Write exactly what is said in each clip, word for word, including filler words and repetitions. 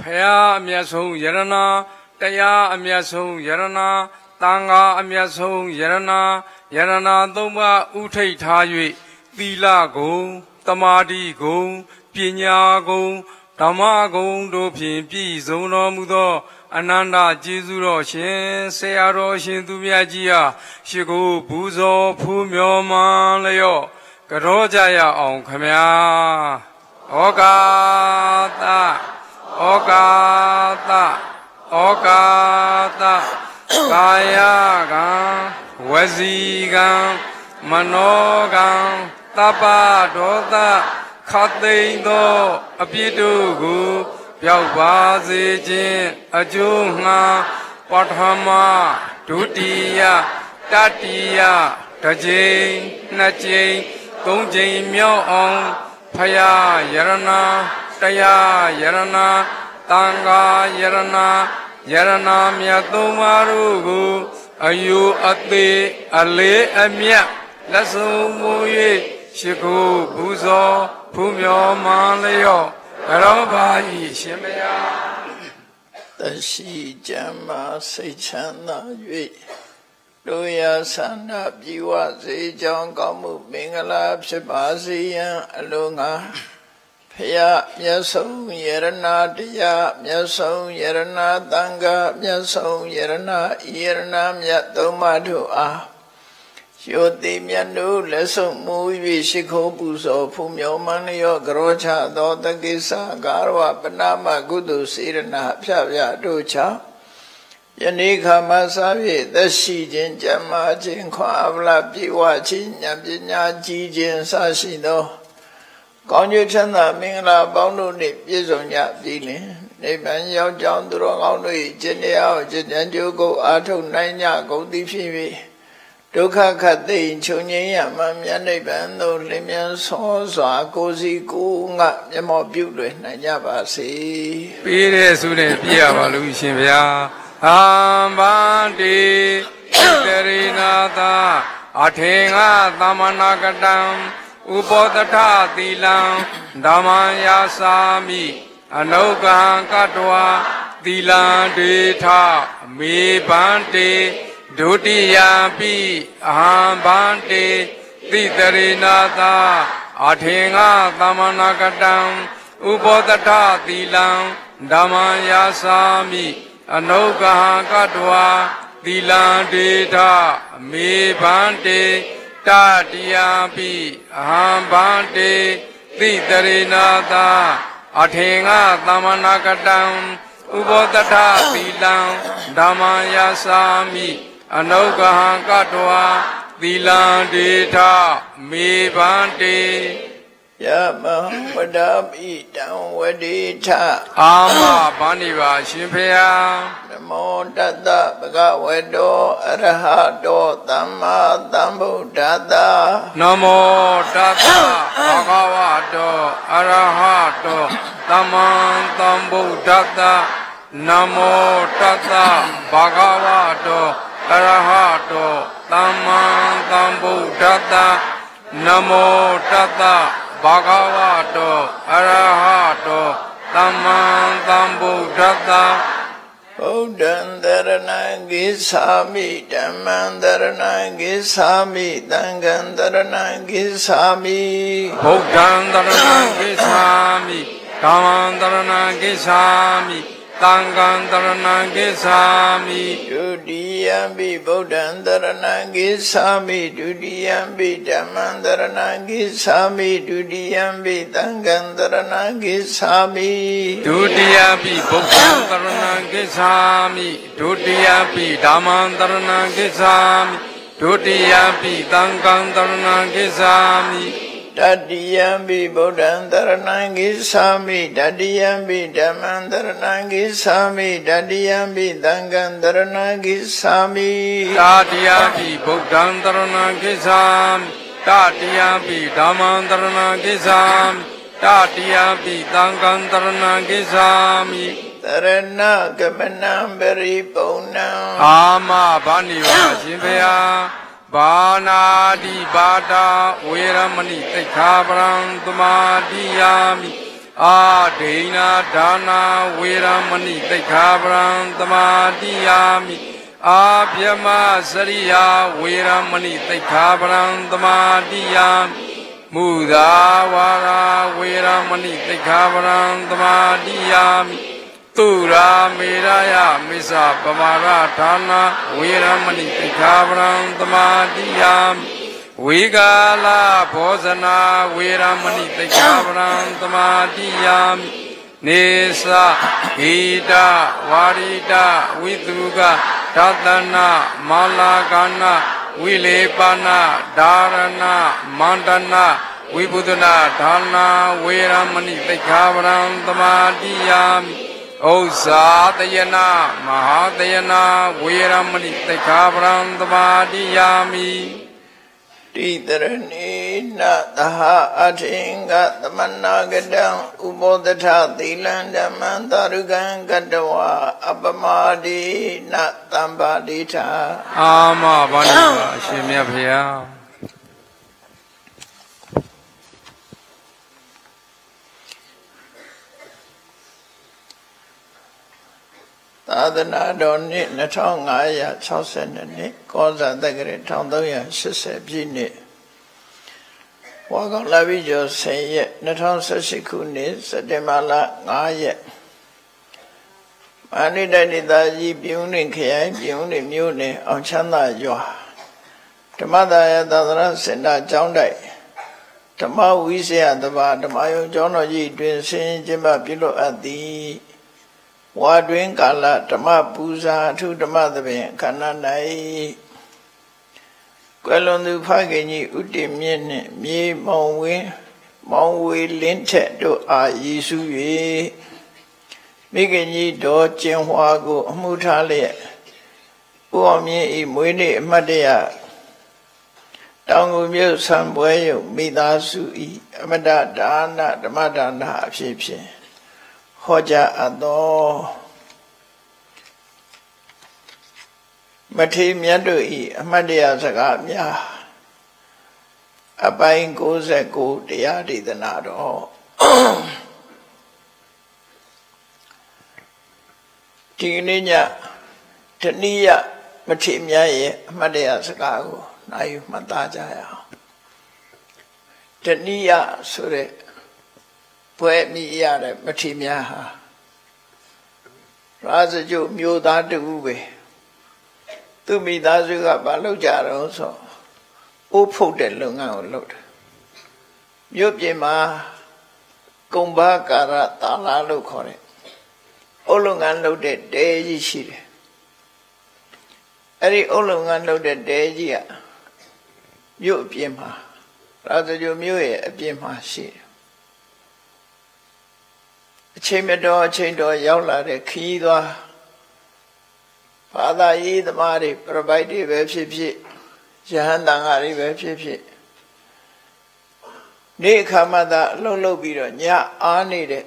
Paya Amyasung Yarana, Taya Amyasung Yarana, Tanga Amyasung Yarana, Yarana Doma Utai Tayi, Vila Gong, Tamadi Gong, Pinya Gong, Tama Gong Do Pin Pi Zona Mudo, Ananda Jizuro Shin, Searo Shin Dumiajia, Shigo Buzo, Pumyo Man Leo, Garojaya on Kamya, Ogata, Ogata, Ogata, Kayagan, Wazigan, Manogan, Tapa Dota, Katindo, Apidugu, Yaubazijin, Ajunga, Pathama, Dutiya, Tatiya, Tajin, Najin, Gongjin Myo Paya Yarana, Taya Yarana, Tanga Yarana, Yarana Myatumarugu, Ayu Ati, Ale Amya, Lasu Muye, Shiku Buzo, Pumyo Malayo, Rabai Shemaya. The Shi Jama Sechana Yui. Loya Sana Biwa Zejong Gomu Mingala Psipasiyan Alunga Paya Myasong Yerana Diya Myasong Yerana Tanga Myasong Yerana Yerana Myatomadu Ah Yoti Myanu Lesong Muvi Shiko Buso Pumyo Manyo Grocha Dota Gisa Garwa Panama Gudu Sirana Psavya Ducha Yanika Masavi, the Shijin Jamajin Kwavla Piwachin, Yamina Jijin Sashido. Konyu Chanda Mingla Bono Nip Yizonya Dili, Nipan Yao John Durong Genia, Jenjugo Ato Nanya Godifi, Duka Kati, Chunya, Mamia Nibando, Limian Sosa, Cosi Gunga, Yamo Bugle, Nanyabasi. Pire Sune Pia Valushia. Ambandi Terinata Athenga Tamanagatam Upodata Tilam Damaya Sami Anoga Katwa Tilan Deta Me Bante Dutiyapi Ambandi Terinata Athenga Tamanagatam Upodata Tilam Damaya Sami Anoga Katwa, Dilan Deta, Me Bante, Tatiapi, Ahambante, Titarinata, Athenga Tamanagatam, Ubodata Dilan, Damaya Sami, Anoga Katwa, Dilan Deta, Me Bante. Yama Wadami down Wadita Ama Baniva Shimpea Namo Dada Bhagavato Arahato Dhamma Dhammo Dada Namo Dada Bhagavato Arahato Dhamma Dhammo Dada Namo Dada Bhagavato Arahato Dhamma Dhammo Dada Namo Dada Bhagavato Arahato Dhamma Dhammo Dada Buddhan Dharana Gisami Dhamman Dharana Gisami Dangan Dharana Gisami Buddhan Dharana Gisami Dhamman Dharana Gisami Dangan Dharana Gisami Dudiyambi Buddhan Dharana Gisami Dudiyambi Dhamman Dharana Gisami Dudiyambi Dangan Dharana Gisami Dudiyambi Buddhan Dharana Gisami Dudiyambi Dhamman Dharana Gisami Dudiyambi Dangan Dharana Gisami Dadiyambi Buddhan Dharana Gisami Dadiyambi Dhamman Dharana Gisami Dadiyambi Dangan Dharana Gisami Dadiyambi Buddhan Dharana Gisami Dadiyambi Dhamman Dharana Gisami Dadiyambi Dangan Dharana Gisami Dharana Gamanam Paripurnam Ama Baniva Shimpaya Bana di Bada Veramani Tekhabrang Tumadiyami အာဒိနာဒါနာဝေရမဏိတိခာပရံသမာတိယာမိအာဗျမစရိယာဝေရမဏိတိခာပရံသမာတိယာမိမုသာဝါရာဝေရမဏိတိခာပရံသမာတိယာမိตุราเมรายะมิสะปมาราฐานะเวรมณีติขาปรังตมาติยามวิกาลาโภชนาเวรมณีติขาปรังตมาติยามเนสะหิตาวาริตาวิตุกะทัตนะมาลากานะวิเลปนะดารณะมันตนะวิบุตนะฐานะเวรมณีติขาปรังตมาติยามอุสาตยนามหาตยนาเวรมณีติขาปรังตมาติยามิติตรณีนะตหะอทิงกะตมนากตังอุโมตถะติลันธัมมังตารุกังกัตวะอัปมาดินะตัมปะดิธาอามาบัณฑิตအရှင်မြတ်ဖေယသာသနာတော်နှစ်နှစ်ထောင်ငါးရာ၆၂နှစ်ကောဇာတက္ကရာ၁၃၈၀ပြည့်နှစ်ဝါကောင်လပိကျော်၁၀ရက်၂၀၁၈ခုနှစ်စက်တင်ဘာလ၅ရက်မန္တလေးတိုင်းဒေသကြီးပြည်ဦးလွင်ခရိုင်ပြည်ဦးလွင်မြို့နယ်အောင်ချမ်းသာရွာဓမ္မဒါယသာသနာစင်တာကျောင်းတိုက်ဓမ္မဝိဇ္ဇာတပါဓမ္မယုံကျောင်းတော်ကြီးတွင်ဆင်းကျင်းပပြုလုပ်အပ်သည်ဝါတွင်ကာလဓမ္မပူဇာအထုဓမ္မသဘင်ခန္ဓာ၌ကွယ်လွန်သူဖခင်ကြီးဥတည်မြင့်နှင့်မြေမောင်ဝင်းမောင်ဝေလင်းထက်တို့အားရည်စူး၍မိခင်ကြီးတော်ကျင်ဟွာကိုအမှုထားလျက်ဦးအောင်မြင့်ဤမွေးနေ့အမှတ်တရတောင်ငူမြို့ဆံပွဲယုံမိသားစုဤအမတဒါနဓမ္မဒါနအဖြစ်ဖြင့်ဟောကြားအပ်သောမထေရမြတ်တို့၏အမှတ်တရစကားများအပိုင်း၉၉တရားဒေသနာတော်ဒီကနေ့ညတဏိယမထေရမြတ်ရဲ့အမှတ်တရစကားကိုနာယူမှတ်သားကြရအောင်တဏိယဆိုတဲ့ဘွဲ့မိရတဲ့မထေရမြတ်ဟာရာဇဂုမျိုးသားတူပဲသူမိသားစုကဘာလုပ်ကြတော့ဆိုအိုးဖုတ်တဲ့လုပ်ငန်းကိုလုပ်တယ်မြို့ပြင်မှာကုံဘာကာရတာလာလို့ခေါ်တယ်အုပ်လုပ်ငန်းလုပ်တဲ့တဲကြီးရှိတယ်အဲ့ဒီအုပ်လုပ်ငန်းလုပ်တဲ့တဲကြီးကမြို့အပြင်မှာရာဇဂုမြို့ရဲ့အပြင်မှာရှိတယ်အချိန်မတော်အချိန်တော်ရောက်လာတဲ့ခီးသွားဘာသာရေးသမားတွေပြပိုက်တွေပဲဖြစ်ဖြစ်ယဟန်တန်ဃာတွေပဲဖြစ်ဖြစ်နေ့ခါမှသာအလုပ်လုပ်ပြီးတော့ညအားနေတဲ့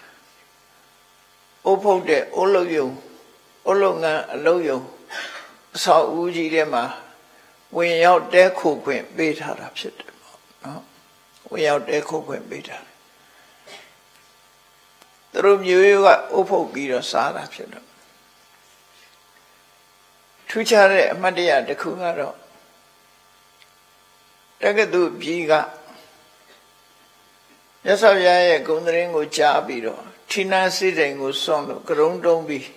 အိုးဖုတ်တဲ့အိုးလုပ်ယုံအိုးလုပ်ငန်းအလုပ်ယုံအဆောက်အဦကြီးထဲမှာဝင်ရောက်တဲခုခွင့်ပေးထားတာဖြစ်တယ်ပေါ့နော်ဝင်ရောက်တဲခုခွင့်ပေးထားတယ်သူတို့မျိုးရိုးကအုပ်ဖုတ်ပြီးတော့စားတာဖြစ်တော့ထူးခြားတဲ့အမှတ်တရတစ်ခုကတော့တက္ကသိုလ်ပြည်ကမြတ်စွာဘုရားရဲ့ဂုဏ်သတင်းကိုကြားပြီးတော့ဌိနန်းစိစိန်ကိုစွန့်လို့ကရုံတုံးပြီး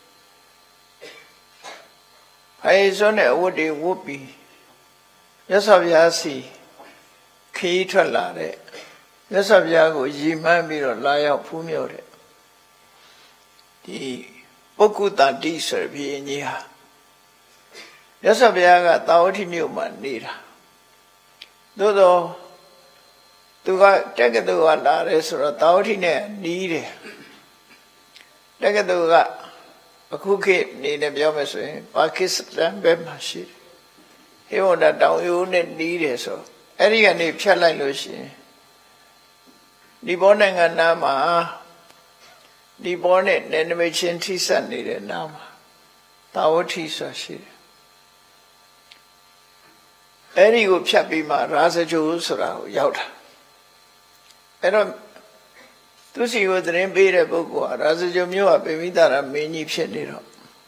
အဲဆိုတဲ့အဝတ်တွေဝတ်ပြီးမြတ်စွာဘုရားစီခရီးထွက်လာတဲ့မြတ်စွာဘုရားကိုရည်မှန်းပြီးတော့လာရောက်ဖူးမြော်တဲ့ဒီပုဂ္ဂုတတိဆိုတဲ့ဘုရင်ကြီးဟာမြတ်စွာဘုရားကတာဝတိမြို့မှာနေတာသို့သောသူကတက္ကသိုလ်ကလာတယ်ဆိုတော့တာဝတိနဲ့နီးတယ်တက္ကသိုလ်ကအခုခေတ်နေနဲ့ပြောမယ်ဆိုရင်ပါကစ္စတန်ဘက်မှာရှိတယ်ဟေဝဒတောင်ယိုးနဲ့နီးတယ်ဆိုအဲ့ဒီကနေဖြတ်လိုက်လို့ရှိရင်ဒီဘောနိုင်ငံနားမှာဒီဘောနဲ့နယ်နိမိတ်ချင်းထိစပ်နေတဲ့နားမှာတာဝတိဆိုရှိတယ်အဲ့ဒီကိုဖြတ်ပြီးမှရာဇဂုဆိုတာကိုရောက်တာအဲ့တော့သူစီကိုသတင်းပေးတဲ့ပုဂ္ဂိုလ်ဟာရာဇဂုမြို့ကပေမိတာရမင်းကြီးဖြစ်နေတော့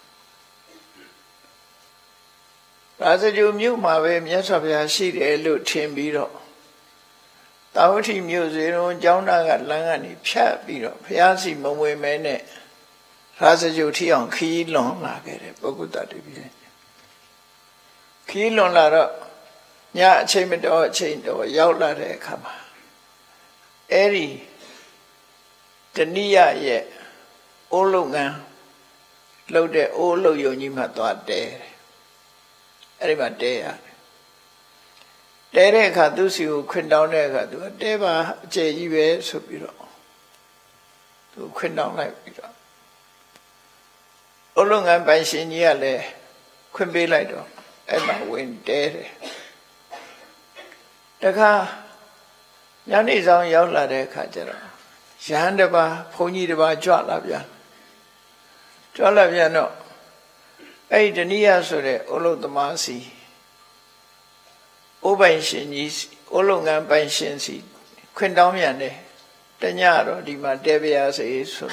ရာဇဂုမြို့မှာပဲမြတ်စွာဘုရားရှိတယ်လို့ထင်ပြီးတော့တာဝတိမြို့ဇေရုံကျောင်းသားကလမ်းကနေဖြတ်ပြီးတော့ဘုရားစီမဝင်မဲနဲ့ရာဇဂုထီအောင်ခီးလွန်လာခဲ့တယ်ပုဂ္ဂုတ္တတပည့်ခီးလွန်လာတော့ညအချိန်မတော်အချိန်တော်ရောက်လာတဲ့အခါမှာအဲ့ဒီတဏိယရဲ့အိုးလုံငန်းလှုပ်တဲ့အိုးလှုပ်ယုံကြီးမှသွားတဲတယ်အဲ့ဒီမှာတဲရတယ်တဲတဲ့အခါသူစီကိုခွင်တောင်းတဲ့အခါသူကတဲပါအကျယ်ကြီးပဲဆိုပြီးတော့သူခွင်တောင်းလိုက်ပြီးတော့အိုးလုံငန်းပိုင်ရှင်ကြီးကလည်းခွင်ပေးလိုက်တော့အဲ့မှာဝင်တဲတယ်တခါညနေဆောင်ရောက်လာတဲ့အခါကျတော့ရဟန်းတစ်ပါးဘုန်းကြီးတစ်ပါးကြွလာပြန်ကြွလာပြန်တော့အဲ့ဒီတဏိယဆိုတဲ့အိုလုသမားစီအိုးပိုင်ရှင်ကြီးအိုးလုံငန်းပိုင်ရှင်စီခွင်တောင်းပြန်တယ်တညတော့ဒီမှာတဲပြရစေဆို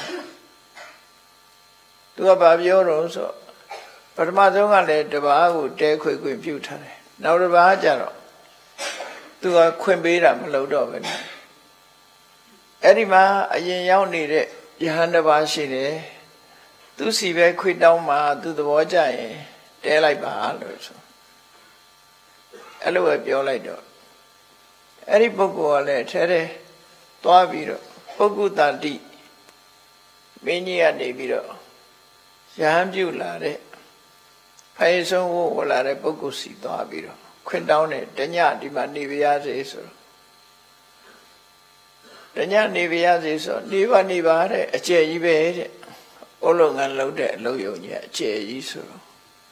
သူကဘာပြောတော့ဆိုပထမဆုံးကလည်းတပါးကိုတဲခွေခွေပြုတ်ထားတယ်နောက်တစ်ပါးကျတော့သူကခွင်ပေးတာမလုပ်တော့ဘူးအဲ့ဒီမှာအရင်ရောက်နေတဲ့ယဟန်တစ်ပါးရှိတယ်သူစီပဲခွေတောင်းမှသူသဘောကျရင်တဲလိုက်ပါလို့ဆိုအဲ့လိုပဲပြောလိုက်တော့အဲ့ဒီပုဂ္ဂိုလ်ကလည်းထဲထဲသွားပြီးတော့ပုဂ္ဂုတတိမင်းကြီးကနေပြီးတော့ယဟန်ပြုလာတဲ့ဖိုင်ဆုံးဝဝလာတဲ့ပုဂ္ဂိုလ်စီသွားပြီးတော့ခွင်တောင်းတယ်တညဒီမှာနေပြရစေဆိုတော့တညနေပြရစေဆိုနေပါနေပါတဲ့အကျယ်ကြီးပဲတဲ့အိုးလုံငန်းလုံးတဲ့အလုံးယုံကြီးအကျယ်ကြီးဆိုတော့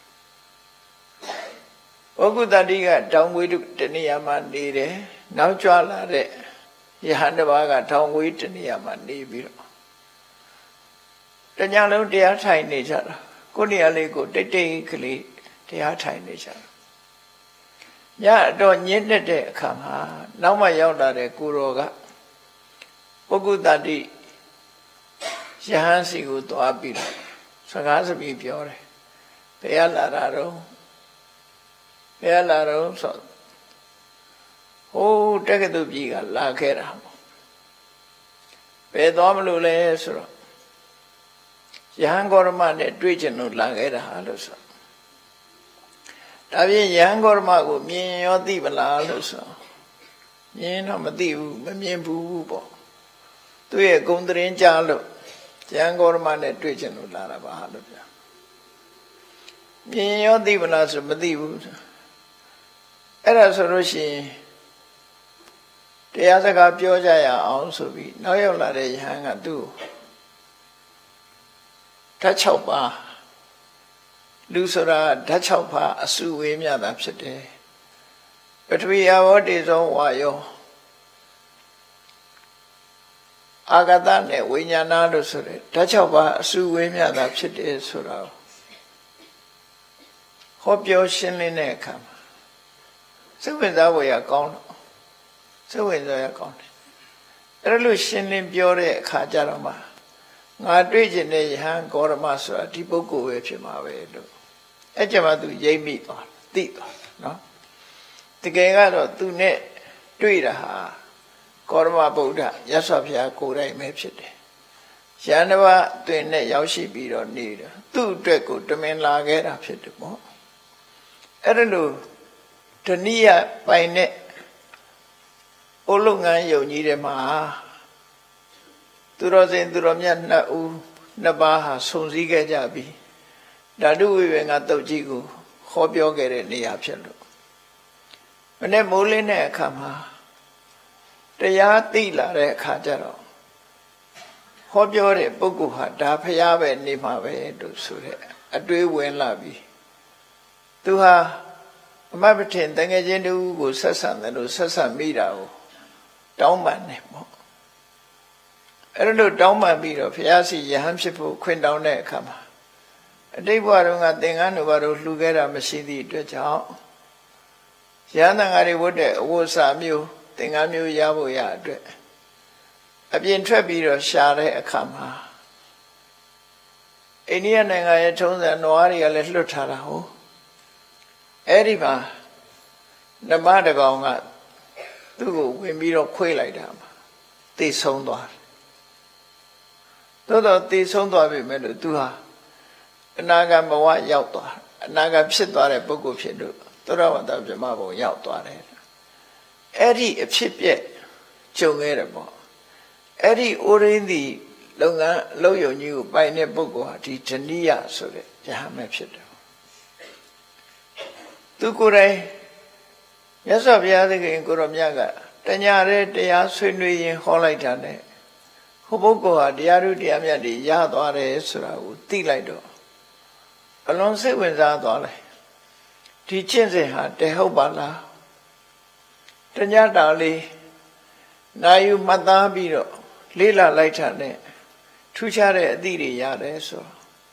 ပုဂ္ဂုတတိကတောင်ဝေးတနေရာမှာနေတယ်နောက်ကြွလာတဲ့ယဟန်တစ်ပါးကတောင်ဝေးတနေရာမှာနေပြီးတော့တညလုံးတရားထိုင်နေကြတာကိုနေရာလေးကိုတိတ်တိတ်ကလေးတရားထိုင်နေကြတာညတော့ညင်းတဲ့အခါမှာနောက်မှရောက်လာတဲ့ကိုရောကပုဂ္ဂုတတိယဟန်စီကိုသွားပြီးတော့စကားစပီးပြောတယ်ဘယ်လာတာတော့ဘယ်လာတော့ဆိုဟိုးတက္ကသိုလ်ကြီးကလာခဲ့တာဘယ်သွားမလို့လဲဆိုတော့ယဟန်ဂေါရမနဲ့တွေ့ချင်လို့လာခဲ့တာလို့ဆိုဒါဖြင့်ယဟန်ဂေါရမကိုမြင်ရောသိပလားလို့ဆိုမြင်တော့မသိဘူးမမြင်ဘူးပေါ့သူ့ရဲ့ဂုဏ်သတင်းကြားလို့ယဟန်ဂေါရမနဲ့တွေ့ချင်လို့လာတာပါလို့ပြောမြင်ရောသိပလားဆိုမသိဘူးအဲ့ဒါဆိုလို့ရှိရင်တရားစကားပြောကြရအောင်ဆိုပြီးနောက်ရောက်လာတဲ့ယဟန်ကသူ့ဓာတ်၆ပါးလူဆိုတာဓာတ်၆ပါးအစုဝေးမြတာဖြစ်တယ်ပထဝီအဘောတေဇောဝါယောအာဂတနဲ့ဝိညာဏလို့ဆိုတဲ့ဓာတ်၆ပါးအစုဝေးမြတာဖြစ်တယ်ဆိုတာဟောပြောရှင်းလင်းတဲ့အခါမှာစိတ်ဝင်စားဖို့ရကောင်းတော့စိတ်ဝင်စားရကောင်းတယ်အဲ့လိုရှင်းလင်းပြောတဲ့အခါကျတော့မှငါတွေ့ကျင်တဲ့ယဟန်ဂေါရမဆိုတာဒီပုဂ္ဂိုလ်ပဲဖြစ်မှာပဲလို့အဲ့ကြမှာသူရိပ်မိသွားသိသွားနော်တကယ်ကတော့သူနဲ့တွေ့တာဟာဂေါရမဗုဒ္ဓရသော်ဘုရားကိုယ်တိုင်ပဲဖြစ်တယ်ယန္တဝတွင်နဲ့ရောက်ရှိပြီးတော့နေတယ်သူ့အတွက်ကိုတမင်လာခဲ့တာဖြစ်တယ်ပေါ့အဲ့ဒါလို့တဏိယပိုင်နဲ့အိုးလုံငန်းယုံကြီးတဲ့မှာသူတော်စင်သူတော်မြတ်နှစ်ဦးနှစ်ပါးဟာဆုံစည်းခဲ့ကြပြီးဓာတုဝိဝေငါတုတ်ကြီးကိုဟောပြောခဲ့တဲ့နေရာဖြစ်လို့မနေ့မိုးလင်းတဲ့အခါမှာတရားသိလာတဲ့အခါကျတော့ဟောပြောတဲ့ပုဂ္ဂိုလ်ဟာဒါဖျားပဲနေမှာပဲလို့ဆိုတဲ့အတွေးဝင်လာပြီးသူဟာအမတ်ပထင်တငယ်ချင်းတူကိုဆက်ဆံတယ်လို့ဆက်ဆံမိတာကိုတောင်းပန်တယ်ပေါ့အဲ့လိုတောင်းပန်ပြီးတော့ဘုရားရှိယဟန်ဖြစ်ဖို့ခွင့်တောင်းတဲ့အခါမှာအတိတ်ဘဝတုန်းကသင်္ကန်းတို့ဘာလို့လှူခဲ့တာမရှိသည့်အတွက်ကြောင့်ယဟန်တန်ဃာတွေဝတ်တဲ့အဝတ်အစားမျိုးသင်္ကန်းမျိုးရဖို့ရအတွက်အပြင်ထွက်ပြီးတော့ရှာတဲ့အခါမှာအိန္ဒိယနိုင်ငံရဲ့ထုံးစံနွားတွေကလည်းလွတ်ထားတာဟုတ်အဲ့ဒီမှာနမတကောင်ကသူ့ကိုဝင်ပြီးတော့ခွေးလိုက်တာမှာသေဆုံးသွားတယ်သို့တော့သေဆုံးသွားပြီမဲ့လို့သူဟာအနာဂတ်ဘဝရောက်သွားအနာဂတ်ဖြစ်သွားတဲ့ပုဂ္ဂိုလ်ဖြစ်လို့သုရဝတ္တဗြဟ္မဘုံရောက်သွားတယ်အဲ့ဒီအဖြစ်ပြက်ကြုံခဲ့တယ်ပေါ့အဲ့ဒီဩရင်းဒီလုပ်ငန်းလုပ်ယုံကြီးကိုပိုင်တဲ့ပုဂ္ဂိုလ်ဟာဒီဓနိယဆိုတဲ့ယဟန်ပဲဖြစ်တယ်သူကိုယ်တိုင်မြတ်စွာဘုရားသခင်ကိုရောမြတ်ကတညာတဲ့တရားဆွေးနွေးရင်ဟောလိုက်တာနဲ့ဟိုပုဂ္ဂိုလ်ဟာတရားဥတရားမြတ်တွေရသွားတယ်ဆိုတာကိုသိလိုက်တော့အလွန်စိတ်ဝင်စားသွားတယ်ဒီကျင့်စဉ်ဟာတဟုတ်ပါလားတညာတာလေးနာယူမှတ်သားပြီးတော့လေးလာလိုက်တာနဲ့ထူးခြားတဲ့အသည့်တွေရတယ်ဆို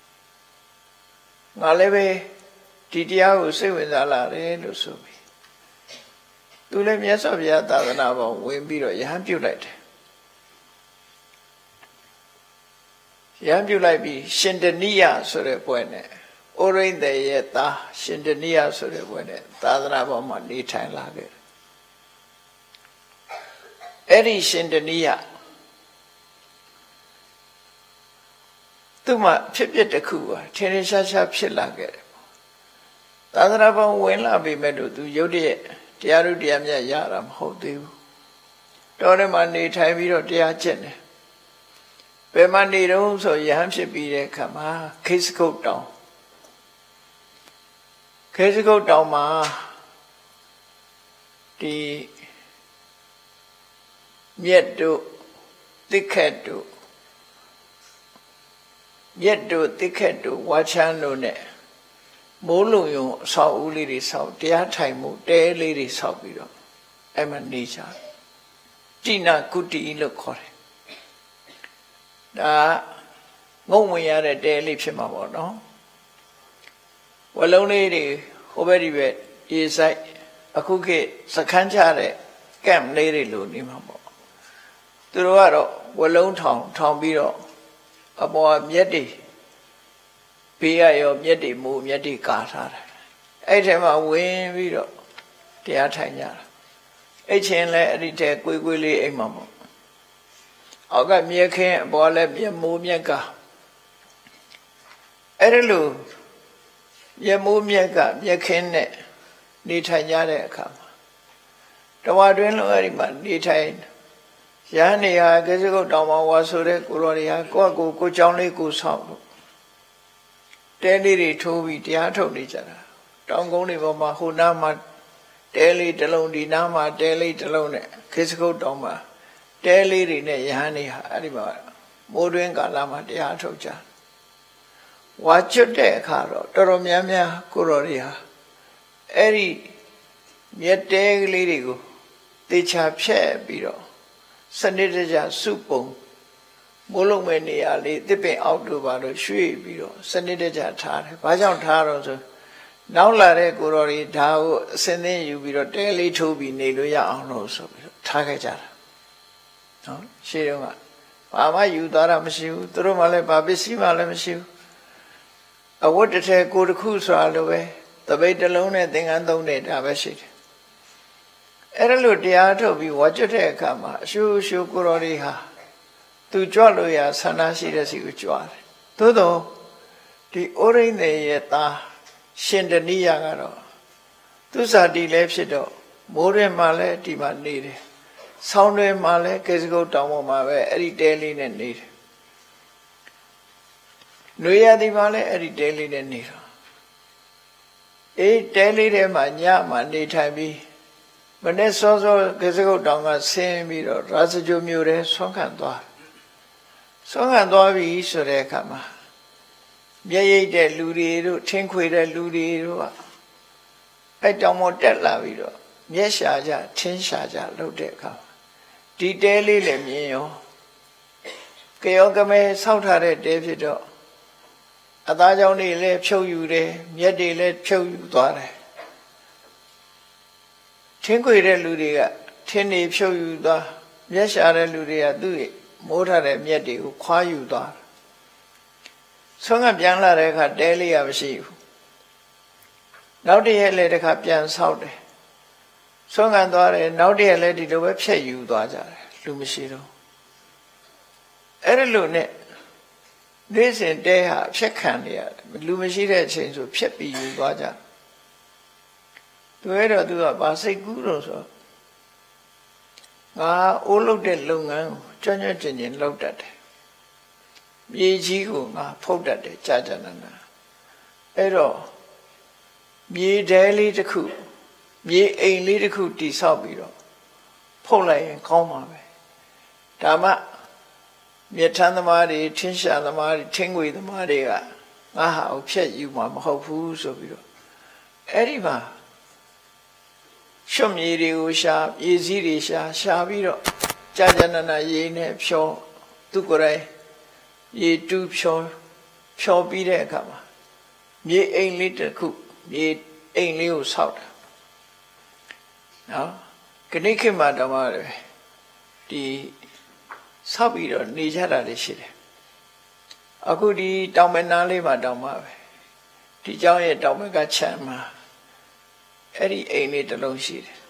ငါလည်းပဲဒီတရားကိုစိတ်ဝင်စားလာတယ်လို့ဆိုပြီးသူလည်းမြတ်စွာဘုရားသာသနာပေါ်ဝင်ပြီးတော့ယဟန်ပြုတ်လိုက်တယ်ယဟန်ပြုတ်လိုက်ပြီးရှင်တနိယဆိုတဲ့ဘွဲ့နဲ့ဩရိန္ဒေရဲ့သားရှင်တနိယဆိုတဲ့ဘွဲ့နဲ့သာသနာပေါ်မှာနေထိုင်လာခဲ့တယ်အဲ့ဒီရှင်တနိယသူ့မှာဖြစ်ဖြစ်တစ်ခုပါထင်ထင်ရှားရှားဖြစ်လာခဲ့တယ်သာသနာပေါ်ဝင်လာပြီမဲ့လို့သူရုပ်တရက်တရားဥတရားမြတ်ရတာမဟုတ်သေးဘူးတော်ထဲမှာနေထိုင်ပြီးတော့တရားကျင့်တယ်ဘယ်မှာနေတော့ဆိုယဟန်ဖြစ်ပြီးတဲ့အခါမှာခေစကုတ်တောင်ခေစကုတ်တောင်မှာဒီမြက်တို့တိခက်တို့မြက်တို့တိခက်တို့ဝါချမ်းတို့နဲ့မိုးလုံယုံအဆောက်အဦလေးတွေဆောက်တရားထိုင်မှုတဲလေးတွေဆောက်ပြီးတော့အဲ့မှာနေကြတိနာကုတိလို့ခေါ်တယ်ဒါငုံဝင်ရတဲ့တဲလေးဖြစ်မှာပေါ့နော်ဝလုံးလေးတွေဟိုဘက်ဒီဘက်ရေဆိုင်အခုခေတ်စခန်းချတဲ့ကမ်လေးတွေလိုနေမှာပေါ့သူတို့ကတော့ဝလုံးထောင်ထောင်ပြီးတော့အပေါ်မြက်တွေဘေးရရောမြက်တွေမူမြက်တွေကာထားတယ်အဲ့ထဲမှာဝင်ပြီးတော့တရားထိုင်ကြတာအဲ့ချင်းလဲအဲ့ဒီထဲကွေးကွေးလေးအိမ်မှာပေါ့အောက်ကမြက်ခင်းအပေါ်လဲမြက်မိုးမြက်ကအဲ့ဒီလိုမြက်မိုးမြက်ကမြက်ခင်းနဲ့နေထိုင်ကြတဲ့အခါမှာတဝါတွင်းလုံးအဲ့ဒီမှာနေထိုင်ရဟန်းနေဟာကိစ္စကုတ်တောင်မှာဝါဆိုတဲ့ကိုရော်တွေဟာကိုယ့်အကိုကိုကြောင်းလေးကိုဆောက်လို့တဲလေးတွေထိုးပြီးတရားထုတ်နေကြတာတောင်ကုန်းတွေပေါ်မှာဟိုနားမှာတဲလေးတစ်လုံးဒီနားမှာတဲလေးတစ်လုံးနဲ့ကိစ္စကုတ်တောင်မှာတဲလေးတွေနဲ့ရဟန်းနေဟာအဲ့ဒီမှာမိုးတွင်းကာလမှာတရားထုတ်ကြဝါကျွတ်တဲ့အခါတော့တော်တော်များများကိုရော်တွေဟာအဲ့ဒီမြက်တဲကလေးတွေကိုတေချာဖြက်ပြီးတော့စနစ်တကျစုပုံမိုးလုံးမဲ့နေရာလေးတစ်ပင်အောက်တို့ပါလို့ရွှေ့ပြီးတော့စနစ်တကျထားတယ်။ဘာကြောင့်ထားတော့ဆိုနောက်လာတဲ့ကိုတော်တွေဒါကိုအစင်းသိယူပြီးတော့တဲလေးထိုးပြီးနေလို့ရအောင်လို့ဆိုပြီးတော့ထားခဲ့ကြတာ။နော်ရှေးတုန်းကဘာမှယူသွားတာမရှိဘူး။သူတို့မှလည်းဘာပစ္စည်းမှလည်းမရှိဘူး။အဝတ်တစ်ထည်ကိုတစ်ခုဆိုတာလိုပဲတပိတ်တစ်လုံးနဲ့သင်္ကန်းသုံးတဲ့ဒါပဲရှိတယ်။အဲ့ဒါလို့တရားထုတ်ပြီးဝါကျွတ်တဲ့အခါမှာအရှုရှုကိုတော်တွေဟာသူကြွလို့ရဆန္ဒရှိတဲ့စီကိုကြွတယ်သို့တော့ဒီဩရိန္ဒေရဲ့သားရှင်တနိယကတော့သူစာတီလည်းဖြစ်တော့မိုးရဲမှာလည်းဒီမှာနေတယ်ဆောင်းတွေမှာလည်းကေစကုတ်တောင်ပေါ်မှာပဲအဲ့ဒီတဲလေးနဲ့နေတယ်နွေရာသီမှာလည်းအဲ့ဒီတဲလေးနဲ့နေတော့အေးတဲလေးထဲမှာညမှာနေထိုင်ပြီးမနေ့စောစောကေစကုတ်တောင်ကဆင်းပြီးတော့ရာဇဂိုမြို့ထဲဆွမ်းခံသွားဆွမ်းခံသွားပြီဆိုတဲ့အခါမှာမျက်ရိပ်တဲ့လူတွေတို့ထင်းခွေတဲ့လူတွေတို့ကအဲ့တောင်ပေါ်တက်လာပြီးတော့မျက်ရှာကြထင်းရှာကြလုပ်တဲ့အခါဒီတဲလေးလည်းမြင်ရောကြောကမဲဆောက်ထားတဲ့တဲဖြစ်တော့အသားကြောင့်တွေလည်းဖြုတ်ယူတယ်မျက်တွေလည်းဖြုတ်ယူသွားတယ်ထင်းခွေတဲ့လူတွေကထင်းတွေဖြုတ်ယူသွားမျက်ရှာတဲ့လူတွေကသူ့ရဲ့မိုးထားတဲ့မြက်တွေကိုခွာယူသွားဆုံးကပြန်လာတဲ့အခါတဲလေးရမရှိဘူးနောက်တရက်လည်းတစ်ခါပြန်ဆောက်တယ်ဆုံးကသွားတယ်နောက်တရက်လည်းဒီလိုပဲဖြတ်ယူသွားကြတယ်လူမရှိတော့အဲ့ဒီလိုနဲ့နေ့စဉ်တဲဟာဖြတ်ခံနေရတယ်လူမရှိတဲ့အချိန်ဆိုဖြတ်ပြီးယူသွားကြသူအဲ့တော့သူကဘာစိတ်ကူးတော့ဆိုငါအိုးလုပ်တဲ့လုပ်ငန်းကိုကြွကြွကျင်ကျင်လုပ်တတ်တယ်မြေကြီးကိုငါဖုတ်တတ်တယ်ကြာကြာနာနာအဲ့တော့မြေတဲလေးတစ်ခုမြေအိမ်လေးတစ်ခုတိဆောက်ပြီးတော့ဖုတ်လိုက်ရင်ကောင်းပါပဲဒါမှမြထမ်းသမားတွေထင်းရှာသမားတွေထင်းငွေသမားတွေကငါဟာကိုဖြတ်ယူမှာမဟုတ်ဘူးဆိုပြီးတော့အဲ့ဒီမှာရွှွမြေတွေကိုရှာမြေစည်းတွေရှာရှာပြီးတော့ကြာကြာနာနာရေနဲ့ဖြောသူကိုယ်တိုင်ရေတူးဖြောဖြောပြီးတဲ့အခါမှာမြေအိမ်လေးတစ်ခုမြေအိမ်လေးကိုဆောက်တာနော်ခဏခေတ်မှာတော့မှဒီဆောက်ပြီးတော့နေကြတာတွေရှိတယ်အခုဒီတောင်မနာလေးမှာတောင်မှပဲဒီเจ้าရဲ့တောင်မကချမ်းမှာအဲ့ဒီအိမ်လေးတစ်လုံးရှိတယ်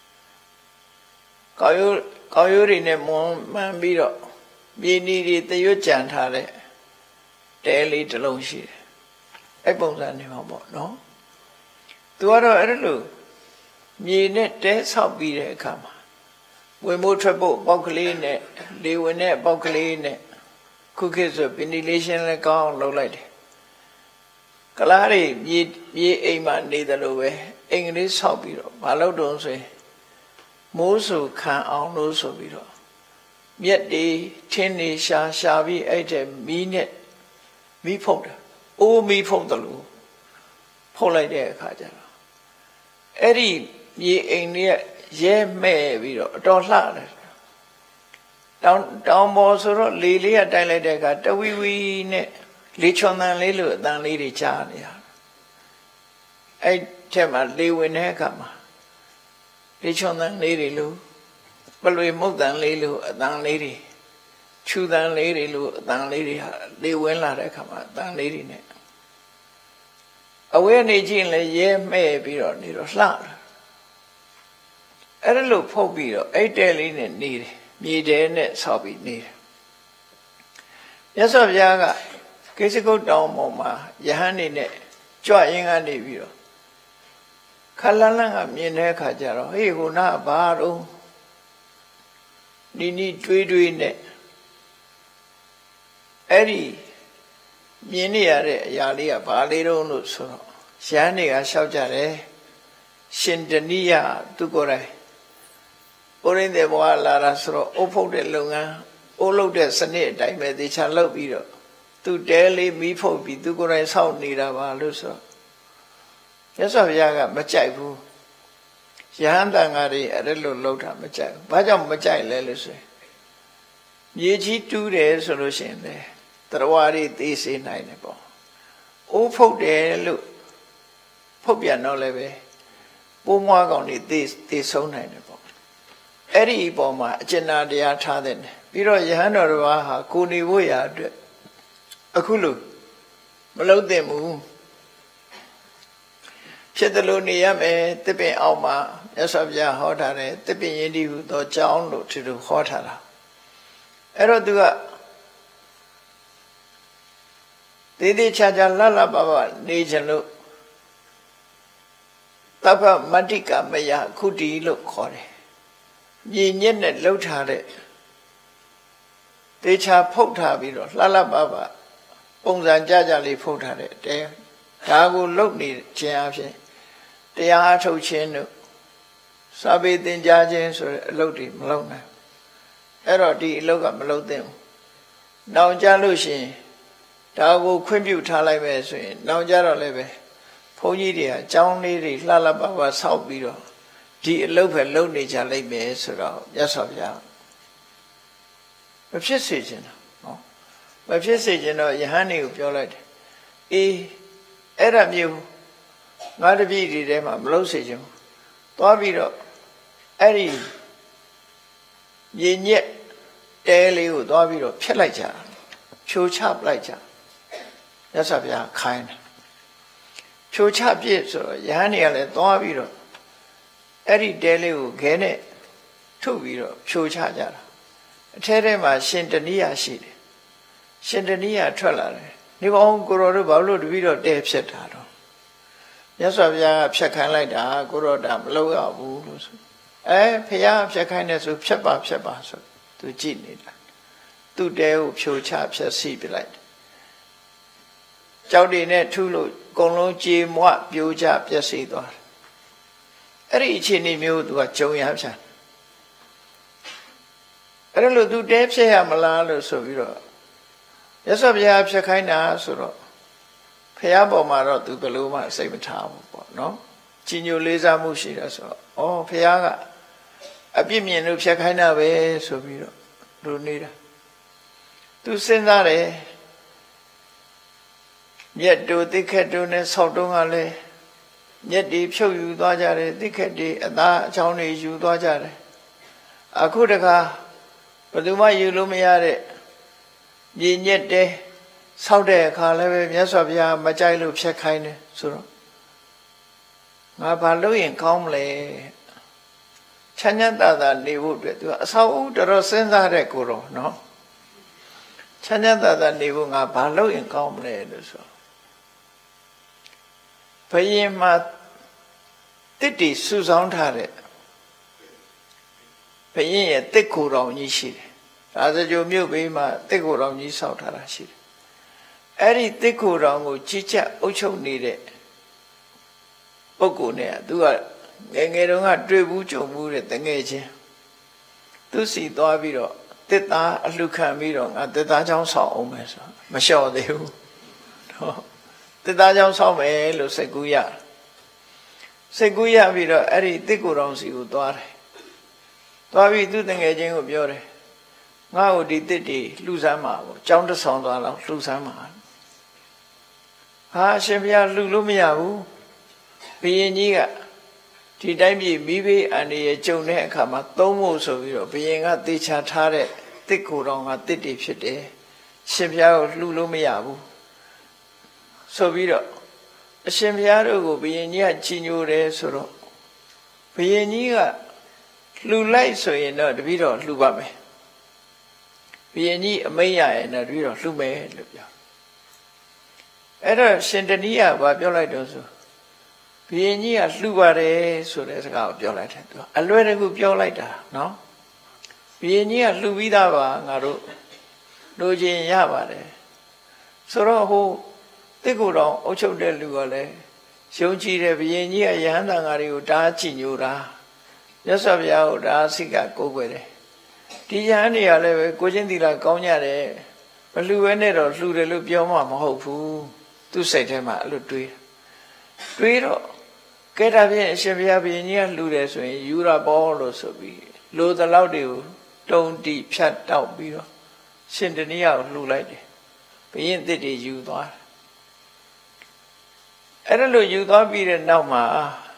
ကောက်ရိုးကောက်ရိုးတွေနဲ့မွန်မှန်ပြီးတော့မြေနီတွေတရွတ်ကြံထားတဲ့တဲလေးတစ်လုံးရှိတယ်အဲ့ပုံစံနေမှာပေါ့နော်သူကတော့အဲ့လိုမြေနဲ့တဲဆောက်ပြီးတဲ့အခါမှာဝင်မိုးထွက်ဖို့ပေါက်ကလေးနဲ့လေဝင်တဲ့ပေါက်ကလေးနဲ့ခုခေတ်ဆို ventilation လည်းကောင်းလုပ်လိုက်တယ်ကလားတွေမြေမြေအိမ်မှာနေတယ်လို့ပဲအိမ်ကလေးဆောက်ပြီးတော့မလုပ်တော့ဆိုရင်မိုးဆူခံအောင်လို့ဆိုပြီးတော့မြက်တွေထင်းနေရှာရှာပြီးအဲ့တဲ့မီးနဲ့မီးဖုတ်တယ်အိုးမီးဖုတ်တယ်လို့ဖုတ်လိုက်တဲ့အခါကျတော့အဲ့ဒီမြေအိမ်လေးရဲမဲ့ပြီးတော့အတော်လှတယ်တောင်တောင်ပေါ်ဆိုတော့လေလေးကတိုက်လိုက်တဲ့အခါတဝီဝီနဲ့လေချွန်တန်လေးလို့အတန်လေးတွေကြားနေရအဲ့ထက်မှာလေဝင်တဲ့အခါမှာလေချွန်တန်လေးတွေလို့ပလွေမုတ်တန်လေးလို့အတန်လေးတွေခြူတန်လေးတွေလို့အတန်လေးတွေဟာလေဝင်လာတဲ့အခါမှာအတန်လေးတွေနဲ့အဝဲနေချင်းလည်းရဲမဲ့ပြီးတော့နေတော့လှတယ်အဲ့ဒါလို့ဖုတ်ပြီးတော့အဲ့တဲလေးနဲ့နေတယ်မြေတဲနဲ့ဆောက်ပြီးနေတယ်မြတ်စွာဘုရားကကိစ္စကုတ်တောင်ပေါ်မှာယဟန်နေနဲ့ကြွရင်ကနေပြီးတော့ခလန်းလန်းကမြင်တဲ့အခါကျတော့ဟေးဟိုနာဘာတော့နီနီတွေးတွေးနဲ့အဲ့ဒီမြင်နေရတဲ့အရာလေးကဘာလေးတော့လို့ဆိုတော့ရဟန်းတွေကလျှောက်ကြတယ်ရှင်တဏိယသူကိုယ်တိုင်ဘုရင်တဲ့ဘဝလာတာဆိုတော့အုပ်ဖုတ်တဲ့လုပ်ငန်းအိုးလုပ်တဲ့စနစ်အတိုင်းပဲသေချာလုပ်ပြီးတော့သူတဲလေးမီးဖုတ်ပြီးသူကိုယ်တိုင်ဆောက်နေတာပါလို့ဆိုတော့မြတ်စွာဘုရားကမကြိုက်ဘူးယဟန်တန်ဃာတွေအဲ့ဒါလို့လုပ်တာမကြိုက်ဘူးဘာကြောင့်မကြိုက်လဲလို့ဆိုရင်မြေကြီးတူးတယ်ဆိုလို့ရှိရင်လေတရားတွေသိစေနိုင်တယ်ပေါ့အိုးဖုတ်တယ်လို့ဖုတ်ပြန်တော့လည်းပဲပိုးမွားကောင်တွေသိသိဆုံးနိုင်တယ်ပေါ့အဲ့ဒီအပေါ်မှာအကျဉ်းတရားထားတဲ့ပြီးတော့ယဟန်တော်တစ်ပါးဟာကိုနေဖို့ရာအတွက်အခုလို့မလုံးသင့်ဘူးဖြစ်တယ်လို့နေရမယ်တစ်ပင်အောက်မှာမြတ်စွာဘုရားဟောထားတယ်တစ်ပင်ရင်းတည်ဟူသောကြောင်းလို့ဒီလိုဟောထားတာအဲ့တော့သူကသေးသေးချာချာလှလှပပနေချင်လို့သဗ္ဗမတ္တိကမယခုတီလို့ခေါ်တယ်မြေညက်နဲ့လှုပ်ထားတဲ့တေချာဖုတ်ထားပြီးတော့လှလှပပပုံစံကြကြလေးဖုတ်ထားတဲ့တဲဒါကိုလုံနေခြင်းအဖြစ်တရားအထုတ်ခြင်းတို့စာပေသင်ကြားခြင်းဆိုတဲ့အလုပ်တွေမလုပ်နိုင်အဲ့တော့ဒီအလုပ်ကမလုပ်သင့်ဘူးနောင်ကြလို့ရှိရင်ဒါကိုခွင့်ပြုထားလိုက်မယ်ဆိုရင်နောင်ကြတော့လည်းပဲဘုန်းကြီးတွေကအကြောင်းလေးတွေလှလှပပဆောက်ပြီးတော့ဒီအလုပ်ပဲလုပ်နေကြလိမ့်မယ်ဆိုတော့မြတ်စွာဘုရားမဖြစ်စေချင်တာနော်မဖြစ်စေချင်တော့ယဟန်တွေကိုပြောလိုက်တယ်အေးအဲ့ဒါမျိုးငါတပည့်တွေထဲမှာမလုပ်စေချင်ဘူးသွားပြီးတော့အဲ့ဒီမြေညက်တဲလေးကိုသွားပြီးတော့ဖျက်လိုက်ကြဖြိုချပလိုက်ကြမြတ်စွာဘုရားခိုင်းတယ်ဖြိုချပြစ်ဆိုတော့ယဟန်တွေကလည်းသွားပြီးတော့အဲ့ဒီတဲလေးကိုခဲနဲ့ထုတ်ပြီးတော့ဖြိုချကြတာအထဲထဲမှာရှင်တဏိယရှိတယ်ရှင်တဏိယထွက်လာတယ်ဒီကောင်ကိုရောတို့ဘာလို့တပည့်တော့တဲဖြတ်တာတော့မြတ်စွာဘုရားကဖြတ်ခိုင်းလိုက်တာကိုရောတာမလုပ်ရဘူးလို့ဆိုအဲဘုရားဖြတ်ခိုင်းတယ်ဆိုဖြတ်ပါဖြတ်ပါဆိုသူကြည့်နေတာသူ့တဲကိုဖြိုချဖြတ်စီပြလိုက်ကြောက်တွေနဲ့ထုလို့အကုန်လုံးကြေမွပြိုကျပျက်စီးသွားတယ်အဲ့ဒီအခြေအနေမျိုးသူကကြုံရဖြတ်အဲ့လိုသူတဲဖြတ်ရမလားလို့ဆိုပြီးတော့ရသော်ဘုရားဖြတ်ခိုင်းတာဆိုတော့ဘုရားပေါ်မှာတော့သူဘယ်လိုမှစိတ်မထားဘူးပေါ့နော်ကြီးညိုလေးစားမှုရှိတယ်ဆိုတော့ဩဘုရားကအပြစ်မြင်လို့ဖြတ်ခိုင်းတာပဲဆိုပြီးတော့လူနေတာသူစဉ်းစားတယ်မြတ်တို့တိခက်တို့နဲ့ဆောက်တုံးကလည်းမြတ်ဒီဖြုတ်ယူသွားကြတယ်တိခက်ဒီအသားအချောင်းတွေယူသွားကြတယ်အခုတခါဘယ်သူမှယူလို့မရတဲ့မြေညက်တဲဆောက်တဲ့အခါလည်းပဲမြတ်စွာဘုရားမကြိုက်လို့ဖြတ်ခိုင်းတယ်ဆိုတော့ငါဘာလို့ရင်ကောင်းမလဲချမ်းချမ်းသာသာနေဖို့အတွက်သူကအဆောက်အဦတော်တော်စဉ်းစားတဲ့ကိုတော့နော်ချမ်းချမ်းသာသာနေဖို့ငါဘာလို့ရင်ကောင်းမလဲလို့ဆိုဘယင်မှာတစ်တီစုဆောင်းထားတဲ့ဘယင်ရဲ့တစ်ကိုယ်တော်ကြီးရှိတယ်ဒါစကြိုမြို့ဘေးမှာတစ်ကိုယ်တော်ကြီးဆောက်ထားတာရှိတယ်အဲ့ဒီတစ်ကိုယ်တော်ကိုကြီးကြပ်အုပ်ချုပ်နေတဲ့ပုဂ္ဂိုလ်နဲ့သူကငယ်ငယ်တုန်းကတွေ့ဘူးကြုံဘူးတဲ့တငယ်ချင်းသူစီသွားပြီးတော့တစ်သားအလှခံပြီးတော့ငါတစ်သားချောင်းဆောက်အောင်မယ်ဆိုမလျှော့သေးဘူးတော့တစ်သားချောင်းဆောက်မယ်လို့စိတ်ကူးရစိတ်ကူးရပြီးတော့အဲ့ဒီတစ်ကိုယ်တော်စီကိုသွားတယ်သွားပြီးသူတငယ်ချင်းကိုပြောတယ်ငါ့ကိုဒီတစ်တွေလှူစမ်းပါပေါ့ကျောင်းတစ်ဆောင်သွားတော့လှူစမ်းပါဟာအရှင်ဘုရားလှူလို့မရဘူးဘုရင်ကြီးကဒီတိုင်းပြည်မိဘအန္တရာယ်ကြုံတဲ့အခါမှာသုံးဖို့ဆိုပြီးတော့ဘုရင်ကတေချာထားတဲ့တစ်ကိုယ်တော်ကတစ်တွေဖြစ်တယ်ရှင်ဘုရားကိုလှူလို့မရဘူးဆိုပြီးတော့အရှင်ဘုရားတို့ကိုဘုရင်ကြီးကကြီးညိုတယ်ဆိုတော့ဘုရင်ကြီးကလှူလိုက်ဆိုရင်တော့တပည့်တော်လှူပါမယ်ဘုရင်ကြီးအမိန့်ရရင်တော့တပည့်တော်လှူမယ်လို့ပြောအဲ့တော့ရှင်တဏိယကပြောလိုက်တော့ဆိုဘုရင်ကြီးကလှူပါတယ်ဆိုတဲ့စကားကိုပြောလိုက်တယ်သူအလွယ်တကူပြောလိုက်တာနော်ဘုရင်ကြီးကလှူပြီးသားပါငါတို့လိုချင်ရပါတယ်ဆိုတော့ဟိုတစ်ကိုယ်တော်အုပ်ချုပ်တဲ့လူကလည်းယုံကြည်တယ်ဘုရင်ကြီးကယဟန်တန်ဃာတွေကိုတားချညိုတာမြတ်စွာဘုရားကိုဒါစိတ်ကကိုးကွယ်တယ်ဒီယဟန်တွေကလည်းပဲကိုချင်းသီလကောင်းကြတယ်မလှူဘဲနဲ့တော့လှူတယ်လို့ပြောမှမဟုတ်ဘူးသူစိတ်ထဲမှာအဲ့လိုတွေးတွေးတော့ကဲဒါဖြင့်အရှင်ဘုရားဘုရင်ကြီးကလှူတယ်ဆိုရင်ယူရပေါ်လို့ဆိုပြီးလိုသလောက်တွေကိုတုံတိဖြတ်တောက်ပြီးတော့ရှင်တဏိယကိုလှူလိုက်တယ်ဘုရင်တစ်တွေယူသွားတယ်အဲ့ဒါလို့ယူသွားပြီးတဲ့နောက်မှာ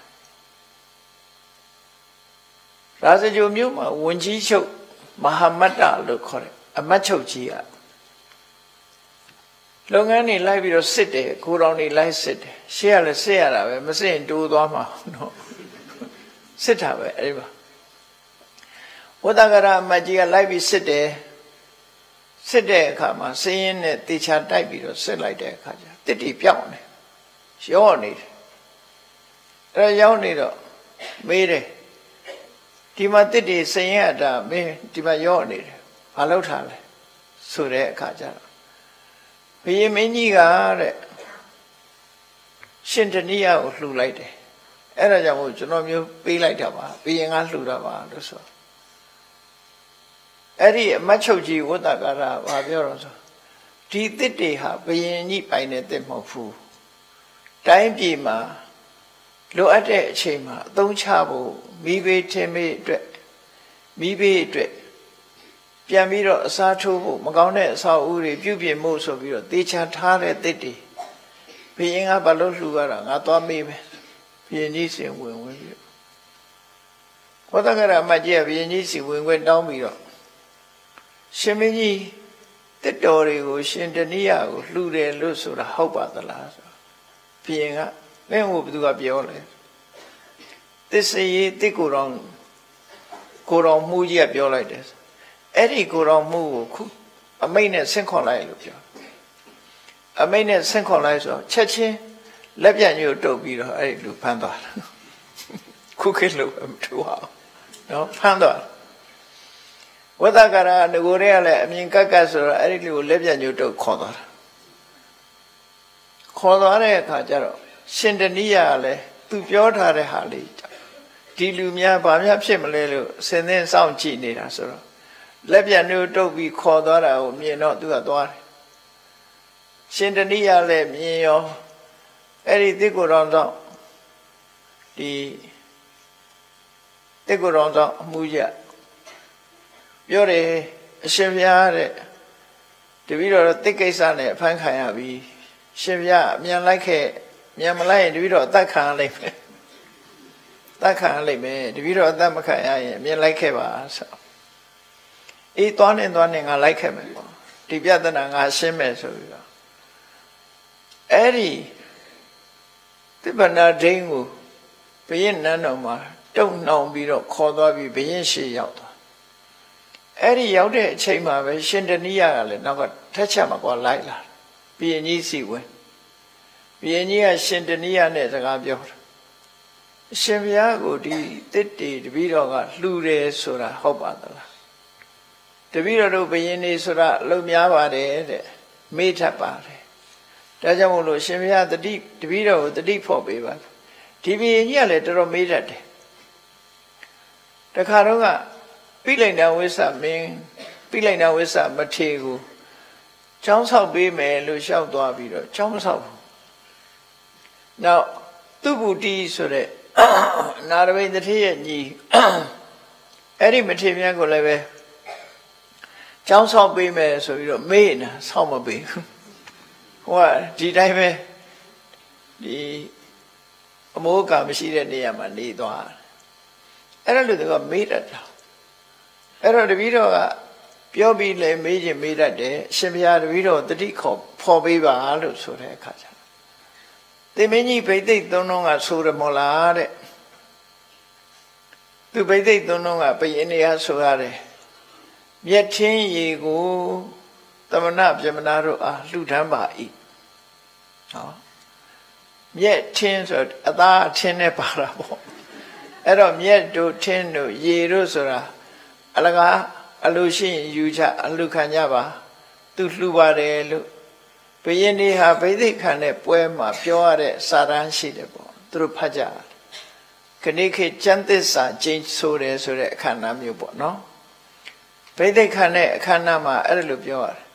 ရာဇဂိုမြို့မှာဝန်ကြီးချုပ်မဟာမတ္တလို့ခေါ်တယ်အမတ်ချုပ်ကြီးကလုပ်ငန်းတွေလိုက်ပြီးတော့စစ်တယ်ကိုတော်တွေလိုက်စစ်တယ်ရှေ့ကလည်းစစ်ရတာပဲမစစ်ရင်တိုးသွားမှာနော်စစ်တာပဲအဲ့ဒီပါဝတ္တကရာအမတ်ကြီးကလိုက်ပြီးစစ်တယ်စစ်တဲ့အခါမှာစင်းရင်နဲ့တေချာတိုက်ပြီးတော့စစ်လိုက်တဲ့အခါကျတစ်တီပြောင်းတယ်ရော့နေတယ်အဲ့ဒါရောက်နေတော့မေးတယ်ဒီမှာတစ်တီစင်းရတာမင်းဒီမှာရော့နေတယ်ဘာလုပ်ထားလဲဆိုတဲ့အခါကျတော့ဘုရင်မင်းကြီးကတဲ့ရှင်တဏိယကိုလှူလိုက်တယ်အဲ့ဒါကြောင့်မို့ကျွန်တော်မျိုးပေးလိုက်တာပါဘုရင်ကလှူတာပါလို့ဆိုအဲ့ဒီအမတ်ချုပ်ကြီးဝတ္တကာရဘာပြောတော့ဆိုဒီတစ်တွေဟာဘုရင်ကြီးပိုင်တဲ့တစ်မဟုတ်ဘူးတိုင်းပြည်မှာလိုအပ်တဲ့အချိန်မှာအသုံးချဖို့မိဘထင်မိအတွက်မိဘအတွက်ပြန်ပြီးတော့အစားထိုးဖို့မကောင်းတဲ့အဆောက်အဦတွေပြုပြင်မှုဆိုပြီးတော့တေချာထားတဲ့တစ်တွေဘုရင်ကဘာလို့လှူရတာငါသွားမေးမယ်ဘုရင်ကြီးစီဝင်ဝင်ပြီးဝတ္တကရအမတ်ကြီးကဘုရင်ကြီးစီဝင်ဝင်တောင်းပြီးတော့ရှင်မင်းကြီးတစ်တော်တွေကိုရှင်တဏိယကိုလှူတယ်လို့ဆိုတာဟုတ်ပါသလားဆိုဘုရင်ကမင်းကိုဘယ်သူကပြောလဲသစ္စေတစ်ကိုယ်တော်ကိုယ်တော်မှုကြီးကပြောလိုက်တယ်အဲ့ဒီကိုယ်တော်မှုကိုခုအမိတ်နဲ့ဆင့်ခေါ်လိုက်လို့ပြောအမိတ်နဲ့ဆင့်ခေါ်လိုက်ဆိုချက်ချင်းလက်ပြညို့တုတ်ပြီးတော့အဲ့ဒီလူဖမ်းသွားတယ်ခုခေတ်လို့မထူအောင်နော်ဖမ်းသွားဝတ္တကာရငကိုရဲကလည်းအမြင်ကက်ကက်ဆိုတော့အဲ့ဒီလူကိုလက်ပြညို့တုတ်ခေါ်သွားတာခေါ်သွားတဲ့အခါကျတော့ရှင်တဏိယကလည်းသူပြောထားတဲ့ဟာလေးဒီလူများဘာများဖြစ်မလဲလို့ဆင်းသင်းစောင့်ကြည့်နေတာဆိုတော့လက်ပြညို့တုတ်ပြီးခေါ်သွားတာကိုမြင်တော့သူကသွားတယ်ရှင်တဏိယလည်းမြင်ရောအဲ့ဒီတိကိုယ်တော်ဆောင်ဒီတိကိုယ်တော်ဆောင်အမှုရပြောတယ်အရှင်ဘုရားတဲ့တပည့်တော်တိကိစ္စနဲ့အဖမ်းခံရပြီရှင်ဘုရားအမြန်လိုက်ခဲ့မြန်မလိုက်ရင်တပည့်တော်အသက်ခံရလိမ့်မယ်အသက်ခံရလိမ့်မယ်တပည့်တော်အသက်မခံရရင်အမြန်လိုက်ခဲ့ပါဆိုအေးသွားနေသွားနေငါလိုက်ခဲ့မယ်ပေါ့ဒီပြဿနာငါရှင်းမယ်ဆိုပြီးတော့အဲ့ဒီတိပ္ပနာဒိန်းကိုဘုရင်နန်းတော်မှာတုံနှောင်ပြီးတော့ခေါ်သွားပြီးဘုရင်ရှေ့ရောက်သွားအဲ့ဒီရောက်တဲ့အချိန်မှာပဲရှင်တဏိယကလည်းနောက်ကထက်ချက်မှာကွာလိုက်လာဘုရင်ကြီးစီဝင်ဘုရင်ကြီးကရှင်တဏိယနဲ့စကားပြောတယ်အရှင်ဘုရားကိုဒီတစ်တီတပည့်တော်ကလှူတယ်ဆိုတာဟုတ်ပါသလားတပည့်တော်တို့ဘုရင်နေဆိုတာအလုံးများပါတယ်တဲ့မေ့ထပ်ပါတယ်ဒါကြောင့်မို့လို့ရှင်ဘုရားတတိတပည့်တော်ကိုတတိဖို့ပေးပါဒီဘုရင်ကြီးကလည်းတော်တော်မေးတတ်တယ်တခါတော့ကပိလိန်တဝိသမင်းပိလိန်တဝိသမထေကိုကျောင်းဆောက်ပေးမယ်လို့လျှောက်သွားပြီးတော့ကျောင်းဆောက်နောက်သူဗုတိဆိုတဲ့နာရဝိတထေရဲ့ညီအဲ့ဒီမထေမြတ်ကိုလည်းပဲကျောင်းဆောက်ပေးမယ်ဆိုပြီးတော့မေးနေတာဆောက်မပေးဘူးဟိုကဒီတိုင်းပဲဒီအမိုးကမရှိတဲ့နေရာမှာနေသွားအဲ့ဒါလို့သူကမေးတတ်တာအဲ့တော့တပည့်တော်ကပြောပြီးလဲမေးခြင်းမေးတတ်တယ်အရှင်ဘုရားတပည့်တော်တတိခေါ်ဖော်ပေးပါလို့ဆိုတဲ့အခါကျသေမင်းကြီးဗိသိက်သုံးလုံးကဆိုရမလားတဲ့သူဗိသိက်သုံးလုံးကဘယင်းနေရဆိုရတယ်မြက်ချင်းရေကိုသမဏဗြဟ္မဏတို့အားလှူဒန်းပါ၏ဟောမြက်ချင်းဆိုအသားအချင်းနဲ့ပါတာပေါ့အဲ့တော့မြက်တို့ထင်းတို့ရေတို့ဆိုတာအလကားအလိုရှိရင်ယူချအလှခံကြပါသူလှူပါတယ်လို့ဘယင်းနေဟာဗိသိက်ခံတဲ့ပွဲမှာပြောရတဲ့စာတမ်းရှိတယ်ပေါ့သူတို့ဖတ်ကြခဏခေတ်ကျမ်းသစ္စာကျင့်ဆိုတယ်ဆိုတဲ့အခမ်းအနားမျိုးပေါ့နော်ဗိသိက်ခံတဲ့အခမ်းအနားမှာအဲ့ဒါလိုပြောရတယ်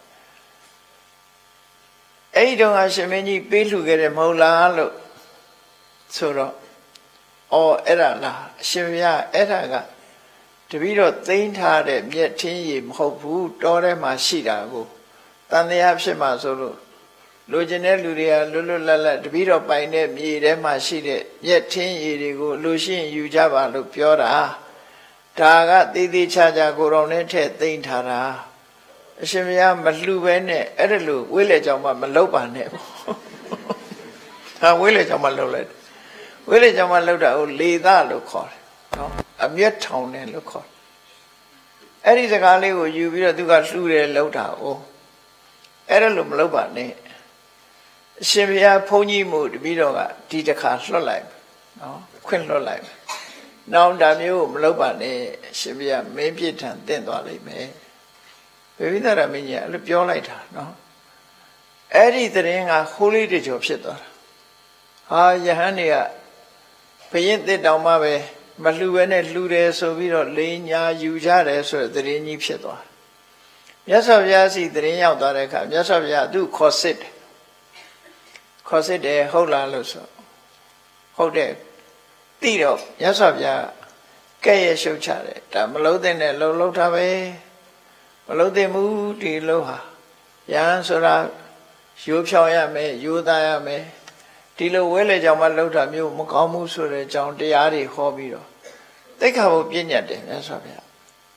အဲ့ဒီတော့အရှင်မင်းကြီးပေးလှူခဲ့တယ်မဟုတ်လားလို့ဆိုတော့အော်အဲ့ဒါလားအရှင်ဘုရားအဲ့ဒါကတပည့်တော်သိမ်းထားတဲ့မြက်ထင်းရည်မဟုတ်ဘူးတောထဲမှာရှိတာကိုတန်တရားဖြစ်မှာဆိုလို့လူကျင်တဲ့လူတွေကလွတ်လွတ်လပ်လပ်တပည့်တော်ပိုင်တဲ့မြေထဲမှာရှိတဲ့မြက်ထင်းရည်တွေကိုလူရှိရင်ယူကြပါလို့ပြောတာဒါကသေးသေးချာချာကိုယ်တော်နဲ့ထည့်သိမ်းထားတာအရှင်ဘုရားမလှူပဲနဲ့အဲ့ဒါလို့ဝိလေကြောင့်မှမလုပ်ပါနဲ့ပေါ့ဟာဝိလေကြောင့်မှလုပ်လိုက်ဝိလေကြောင့်မှလုပ်တာကိုလေသလို့ခေါ်တယ်နော်အမျက်ထောင်တယ်လို့ခေါ်တယ်အဲ့ဒီစကားလေးကိုယူပြီးတော့သူကလှူတယ်လှုပ်တာ哦အဲ့ဒါလို့မလုပ်ပါနဲ့အရှင်ဘုရားဘုန်းကြီးမို့တပည့်တော်ကဒီတစ်ခါလွှတ်လိုက်နော်ခွင့်လွှတ်လိုက်နောင်ဒါမျိုးကိုမလုပ်ပါနဲ့အရှင်ဘုရားမင်းပြစ်ထန်တင့်သွားလိမ့်မယ်ဘိဝိသရမင်းကြီးအဲ့လိုပြောလိုက်တာနော်အဲ့ဒီသတင်းကဟိုးလေးတကြောဖြစ်သွားတာဟာယဟန်တွေကဘယင်းတစ်တောင်မှပဲမလှူပဲနဲ့လှူတယ်ဆိုပြီးတော့လိန်ညာယူကြတယ်ဆိုတဲ့သတင်းကြီးဖြစ်သွားမြတ်စွာဘုရားစီသတင်းရောက်သွားတဲ့အခါမြတ်စွာဘုရားသူ့ခေါ်စစ်တယ်ခေါ်စစ်တယ်ဟုတ်လားလို့ဆိုဟုတ်တယ်တိတော့မြတ်စွာဘုရားကဲ့ရဲ့ရှုတ်ချတယ်ဒါမလုံးတဲ့နဲ့လှုပ်လှုပ်တာပဲမလုံးတဲ့မူဒီလုံးဟာယဟန်ဆိုတာရိုးဖြောင်းရမယ်ရိုးသားရမယ်ဒီလိုဝဲလေကြောင်မှလှုပ်တာမျိုးမကောင်းဘူးဆိုတဲ့အကြောင်းတရားတွေဟောပြီးတော့သိက္ခာပုဒ်ပြည့်ညတ်တယ်မြတ်စွာဘုရား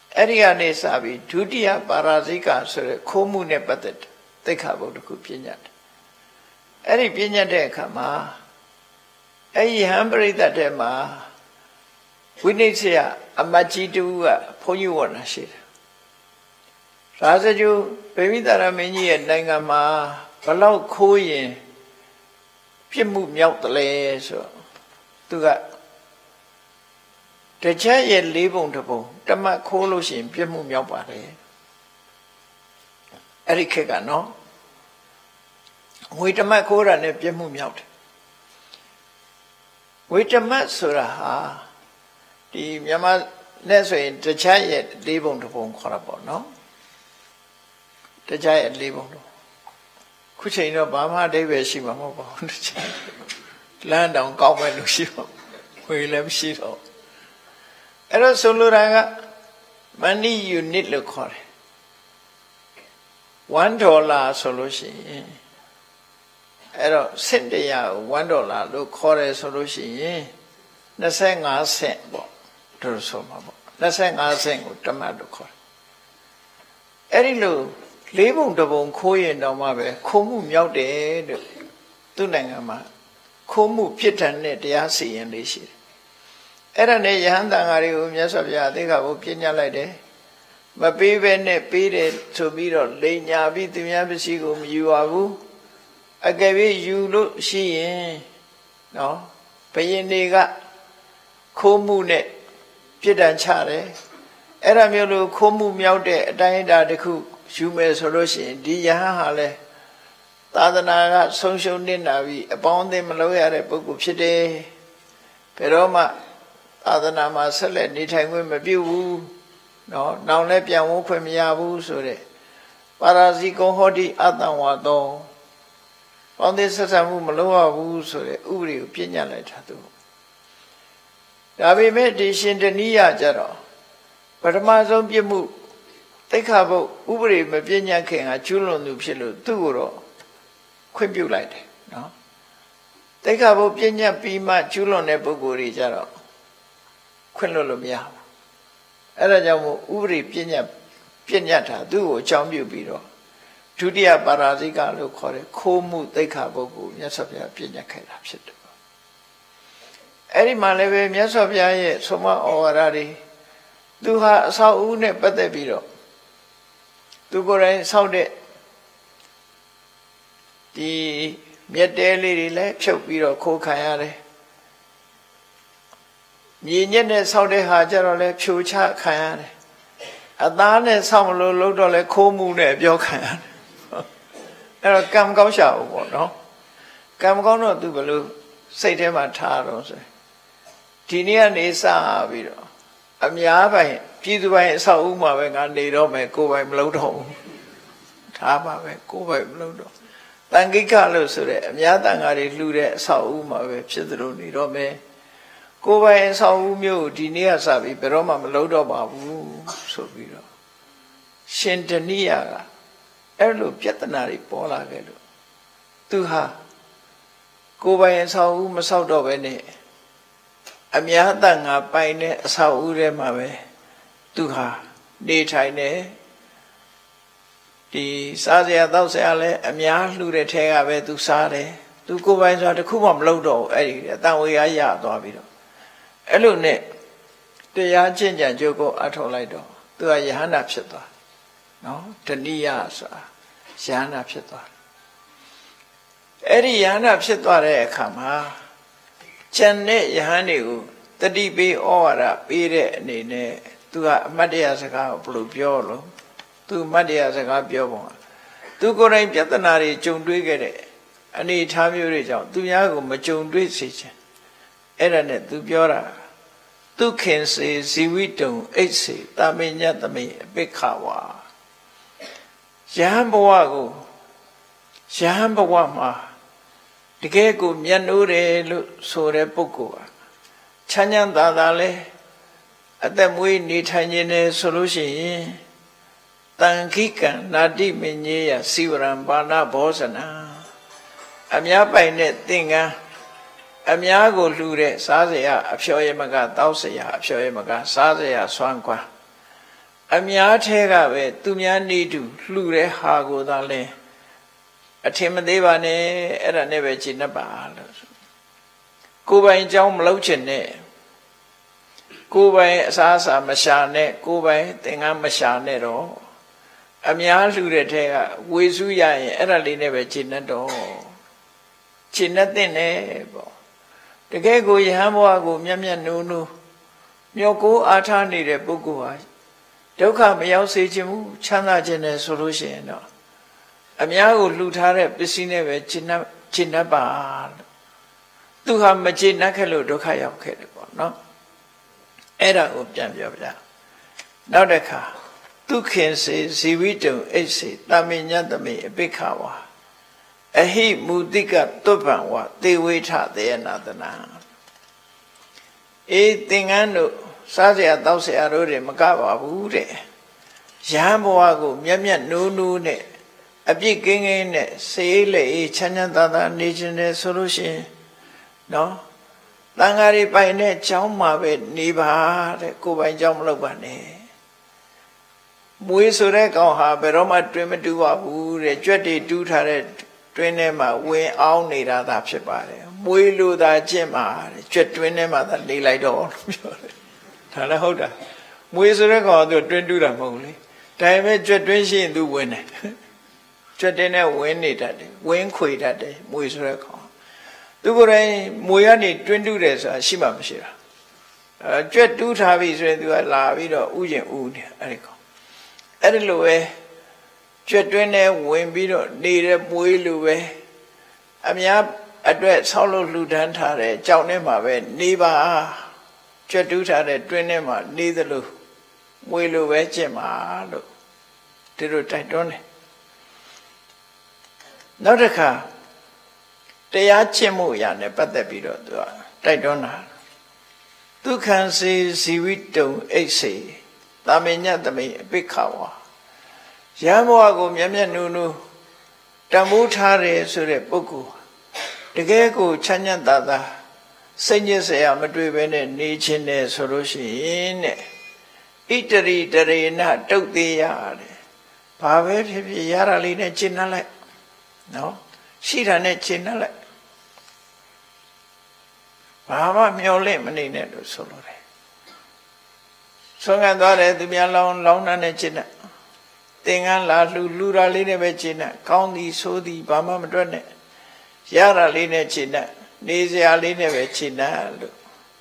အဲ့ဒီကနေစပြီးဒုတိယပါရာဇိကဆိုတဲ့ခိုးမှုနဲ့ပတ်သက်သိက္ခာပုဒ်တစ်ခုပြညတ်တယ်အဲ့ဒီပြညတ်တဲ့အခါမှာအဲ့ဒီဟံပရိသတ်တဲ့မှာဝိနည်းဆရာအမတ်ကြီးတူကဘုန်းကြီးဝတ်နာရှိတယ်ရာဇဂျူဗေမိတာရမင်းကြီးရဲ့နိုင်ငံမှာဘလောက်ခိုးရင်ပြစ်မှုမြောက်တယ်လဲဆိုသူကတခြားရဲ့လေးပုံတစ်ပုံတမတ်ခိုးလို့ရှိရင်ပြစ်မှုမြောက်ပါတယ်အဲ့ဒီခေတ်ကနော်ငွေတမတ်ခိုးတာနဲ့ပြစ်မှုမြောက်တယ်ငွေတမတ်ဆိုတာဟာဒီမြန်မာနဲ့ဆိုရင်တခြားရဲ့လေးပုံတစ်ပုံခေါ်တာပေါ့နော်တခြားရဲ့လေးပုံတော့ခုချိန်တော့ဘာမှအဓိပ္ပာယ်ရှိမှာမဟုတ်ပါဘူးတခြားလမ်းတောင်ကောက်မဲ့လို့ရှိတော့ငွေလည်းမရှိတော့အဲ့တော့ဆိုလိုတာက money unit လို့ခေါ်တယ်one dollar ဆိုလို့ရှိရင်အဲ့တော့စင်တရာကိုone dollar လို့ခေါ်တယ်ဆိုလို့ရှိရင်twenty-five cent ပေါ့တို့ဆိုမှာပေါ့twenty-five centကိုတမတ်လို့ခေါ်တယ်အဲ့ဒီလိုလေးပုံတစ်ပုံခိုးရင်တော့မှပဲခိုးမှုမြောက်တယ်လို့သူ့နိုင်ငံမှာခိုးမှုပြစ်ဒဏ်နဲ့တရားစီရင်လေးရှိတယ်အဲ့ဒါနဲ့ယဟန်တန်ဃာတွေကိုမြတ်စွာဘုရားအသိကဘုပြညတ်လိုက်တယ်မပေးဘဲနဲ့ပေးတယ်ဆိုပြီးတော့လိန်ညာပြီးသူများပစ္စည်းကိုမယူပါဘူးအကယ်၍ယူလို့ရှိရင်နော်ဘယင်တွေကခိုးမှုနဲ့ပြစ်ဒဏ်ချတယ်အဲ့ဒါမျိုးလို့ခိုးမှုမြောက်တဲ့အတိုင်းအတာတစ်ခုယူမယ်ဆိုလို့ရှိရင်ဒီယဟန်ဟာလဲသာသနာကဆုံးရှုံးနေတာပြီးအပေါင်းအသင်းမလုပ်ရတဲ့ပုဂ္ဂိုလ်ဖြစ်တယ်ဘယ်တော့မှသာသနာမှာဆက်လက်နေထိုင်ခွင့်မပြုဘူးနော်နောင်လည်းပြန်ဝန်းခွင့်မရဘူးဆိုတဲ့ပါရာဇိကုံဟောတိအတံဝါသောပေါင်းသင်းဆက်ဆံမှုမလုပ်ရဘူးဆိုတဲ့ဥပဒေကိုပြညတ်လိုက်တာသူဒါပေမဲ့ဒီရှင်တဏိယကြတော့ပထမဆုံးပြစ်မှုသိက္ခာပုဒ်ဥပဒေမပြညတ်ခင်ကကျူးလွန်သူဖြစ်လို့သူ့ကိုတော့ခွင့်ပြုလိုက်တယ်နော်သိက္ခာပုဒ်ပြညတ်ပြီးမှကျူးလွန်တဲ့ပုဂ္ဂိုလ်တွေကြတော့ခွင့်လွတ်လို့မရဘူးအဲ့ဒါကြောင့်မို့ဥပဒေပြညတ်ပြညတ်တာသူ့ကိုအကြောင်းပြုပြီးတော့ဒုတိယပါရာဇိကလို့ခေါ်တဲ့ခိုးမှုသိက္ခာပုဒ်ကိုမြတ်စွာဘုရားပြညတ်ခဲ့တာဖြစ်တယ်အဲ့ဒီမှာလည်းပဲမြတ်စွာဘုရားရဲ့ဆုံးမဩဝါဒတွေသူဟာအဆောက်အဦနဲ့ပတ်သက်ပြီးတော့သူကိုယ်တိုင်ဆောက်တဲ့ဒီမြက်တဲလေးတွေလည်းဖြုတ်ပြီးတော့ခိုးခံရတယ်မြေညက်နဲ့ဆောက်တဲ့ဟာကြတော့လဲဖြိုချခံရတယ်အသားနဲ့ဆောက်မလို့လို့တော့လဲခိုးမှုနဲ့ပြောခံရတယ်အဲ့တော့ကံကောင်းရှာဘူးပေါ့နော်ကံကောင်းတော့သူဘယ်လိုစိတ်ထဲမှာထားတော့ဆိုဒီနေ့ကနေစပြီးတော့အများပိုင်ပြည်သူပိုင်အဆောက်အဦမှာပဲငါနေတော့မယ်ကိုယ်ပိုင်မလုပ်တော့ဘူးထားပါပဲကိုယ်ပိုင်မလုပ်တော့တန်ခိကလို့ဆိုတဲ့အများတန်ဃာတွေလှူတဲ့အဆောက်အဦမှာပဲဖြစ်သလိုနေတော့မယ်ကိုယ်ပိုင်အဆောက်အဦမျိုးဒီနေ့ကစပြီးဘယ်တော့မှမလုပ်တော့ပါဘူးဆိုပြီးတော့ရှင်တဏိယကအဲ့လိုပြဿနာတွေပေါ်လာခဲ့လို့သူဟာကိုယ်ပိုင်အဆောက်အဦမဆောက်တော့ဘဲနဲ့အများတန်ဃာပိုင်တဲ့အဆောက်အဦထဲမှာပဲသူဟာနေထိုင်တယ်ဒီစားစရာတောက်စရာလည်းအများလှူတဲ့ထဲကပဲသူစားတယ်သူကိုယ်ပိုင်ဆိုတာတခုမှမလုပ်တော့ဘူးအဲ့ဒီအတန်ဝေရရသွားပြီးတော့အဲ့လိုနဲ့တရားကျင့်ကြံကြိုးကိုအထောက်လိုက်တော့သူကယဟန္တာဖြစ်သွားနော်တဏိယဆိုတာယဟန္တာဖြစ်သွားအဲ့ဒီယဟန္တာဖြစ်သွားတဲ့အခါမှာကျန်တဲ့ယဟန်တွေကိုတတိပေးဩဝါဒပေးတဲ့အနေနဲ့သူကအမတ်တရားစကားကိုဘယ်လိုပြောလို့သူအမတ်တရားစကားပြောပုံကသူကိုယ်တိုင်ပြဿနာတွေကြုံတွေ့ခဲ့တဲ့အနေအထားမျိုးတွေကြောင့်သူများကိုမကြုံတွေ့စေချင်အဲ့ဒါနဲ့သူပြောတာဒုခင်စေဇီဝိတုံအိတ်စေတာမေညတမေအပိခဝါယဟန်ဘဝကိုယဟန်ဘဝမှာတကယ်ကိုမျက်နှိုးတယ်လို့ဆိုတဲ့ပုဂ္ဂိုလ်ဟာချမ်းချမ်းသာသာလဲအသက်မွေးနေထိုင်ခြင်းနဲ့ဆိုလို့ရှိရင်တန်ခိကံနာတိမညေယစိဝရံဘာနာဘောဇနာအများပိုင်တဲ့သင်္ကန်းအများကိုလှူတဲ့စားစရာအဖျော်ရမကတောက်စရာအဖျော်ရမကစားစရာဆွမ်းကွာအများထဲကပဲသူများနေတူလှူတဲ့ဟာကိုသာလဲအထင်မသေးပါနဲ့အဲ့ဒါနဲ့ပဲရှင်းတတ်ပါလို့ကိုယ်ပိုင်အကြောင်းမလုပ်ချင်နဲ့ကိုယ်ပိုင်အစားအစာမရှာနဲ့ကိုယ်ပိုင်သင်္ကန်းမရှာနဲ့တော့အများလှူတဲ့ထဲကဝေစုရရင်အဲ့ဒါလေးနဲ့ပဲရှင်းတတ်တော့ရှင်းတတ်တဲ့နဲ့ပေါ့တကယ်ကိုယဟန်ဘဝကိုမျက်မျက်နှိုးနှိုးမျောကိုအားထားနေတဲ့ပုဂ္ဂိုလ်ဟာဒုက္ခမရောက်စေခြင်းဘူးချမ်းသာခြင်းနဲ့ဆိုလို့ရှိရင်တော့အများကိုလှူထားတဲ့ပစ္စည်းနဲ့ပဲရှင်းတတ်ရှင်းတတ်ပါလို့သူဟာမရှင်းတတ်ခဲ့လို့ဒုက္ခရောက်ခဲ့တယ်ပေါ့နော်အဲ့ဒါကိုပြန်ပြောပြနောက်တစ်ခါဒုခင်စေဇီဝိတုံအိတ်စေတာမေညတမေအပိခဝါအဟိမူတိကတုပ္ပံဝသေဝိထသေယနာတနာအေးသင်္ကန်းတို့စားစရာတောက်စရာတို့တွေမကပါဘူးတဲ့ရဟန်းဘဝကိုမျက်မျက်နိုးနိုးနဲ့အပြစ်ကင်းကင်းနဲ့စေးလေချမ်းချမ်းသာသာနေခြင်းနဲ့ဆိုလို့ရှိရင်နော်တန်ဃာတွေပိုင်တဲ့ကျောင်းမှာပဲနေပါတဲ့ကိုယ်ပိုင်ကျောင်းမလုပ်ပါနဲ့မွေးဆိုတဲ့ကောင်ဟာဘယ်တော့မှတွင်မတူပါဘူးတဲ့ကြွက်တွေတူးထားတဲ့တွင်းထဲမှာဝင်အောင်နေတာသာဖြစ်ပါတယ်မွေးလို့သာကျင့်ပါတဲ့ကြွက်တွင်းထဲမှာသာနေလိုက်တော့လို့ပြောတယ်ဒါလည်းဟုတ်တာမွေးဆိုတဲ့ကောင်ကသူတွင်းတူးတာမဟုတ်လေဒါပေမဲ့ကြွက်တွင်းရှိရင်သူဝင်တယ်ကြွက်တင်းနဲ့ဝင်နေတတ်တယ်ဝင်ခွေတတ်တယ်မွေးဆိုတဲ့ကောင်သူကိုယ်တိုင်မွေကနေတွင်းတူးတယ်ဆိုတာရှိမှမရှိတာအဲကြွက်တူးထားပြီဆိုရင်သူကလာပြီးတော့ဥရင်ဥနေအဲ့ဒီကောင်အဲ့ဒီလိုပဲကြွက်တွင်းနဲ့ဝင်ပြီးတော့နေတဲ့မွေးလိုပဲအများအတွက်ဆောက်လို့လှူဒန်းထားတဲ့ကြောင်ထဲမှာပဲနေပါကြွက်တူးထားတဲ့တွင်းထဲမှာနေသလိုမွေးလိုပဲကျင့်ပါလို့ဒီလိုတိုက်တွန်းတယ်နောက်တစ်ခါတရားကျင့်မှုအရာနဲ့ပတ်သက်ပြီးတော့သူကတိုက်တွန်းတာဒုက္ခံစေဇီဝိတုံအိတ်စေတာမေညတမေအပိခဝါရဟန်းဘဝကိုမျက်မျက်နှူးနှူးတန်ဖိုးထားတယ်ဆိုတဲ့ပုဂ္ဂိုလ်တကယ်ကိုချမ်းချမ်းသာသာစိတ်ညစ်စရာမတွေ့ဘဲနဲ့နေခြင်းနဲ့ဆိုလို့ရှိရင်တဲ့ဣတရိတရေနတုတ်သေးရတယ်ဘာပဲဖြစ်ဖြစ်ရတာလေးနဲ့ရှင်းနှလိုက်နော်ရှိတာနဲ့ရှင်းနှလိုက်ဘာမှမျောလင့်မနေနဲ့လို့ဆိုလိုတယ်ဆုံးခံသွားတယ်သူများလောင်းလောင်းနဲ့ရှင်းနှသင်္ကန်းလာလှူလှူတာလေးနဲ့ပဲရှင်းနှကောင်းသည်ဆိုးသည်ဘာမှမတွက်နဲ့ရတာလေးနဲ့ရှင်းနှနေစရာလေးနဲ့ပဲရှင်းနှလို့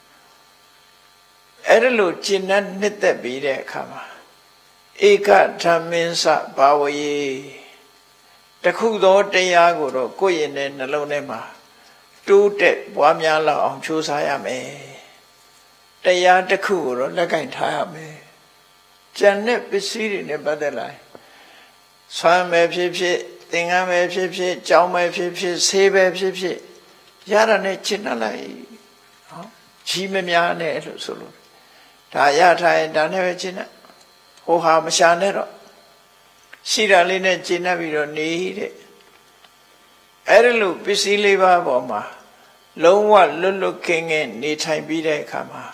အဲ့ဒါလို့ရှင်းနှနှစ်သက်ပြီးတဲ့အခါမှာဧကဓမ္မင်းစဘာဝယေတခုသောတရားကိုတော့ကိုယ့်ရဲ့နှလုံးထဲမှာတိုးတက်ပွားများလောက်အောင်ကြိုးစားရမယ်တရားတစ်ခုကိုတော့လက်ကင်ထားရမယ်ကျန်တဲ့ပစ္စည်းတွေနဲ့ပတ်သက်လာဆွမ်းပဲဖြစ်ဖြစ်သင်္ကန်းပဲဖြစ်ဖြစ်ကြောင်းပဲဖြစ်ဖြစ်ဆေးပဲဖြစ်ဖြစ်ရတာနဲ့ရှင်းလိုက်နော်ကြီးမများနဲ့လို့ဆိုလို့ဒါရထားရင်ဒါနဲ့ပဲရှင်းတယ်ဟိုဟာမရှာနဲ့တော့ရှိတာလေးနဲ့ရှင်းနေပြီးတော့နေတဲ့အဲ့ဒီလိုပစ္စည်းလေးပါးပေါ်မှာလုံးဝလွတ်လွတ်ကင်းကင်းနေထိုင်ပြီးတဲ့အခါမှာ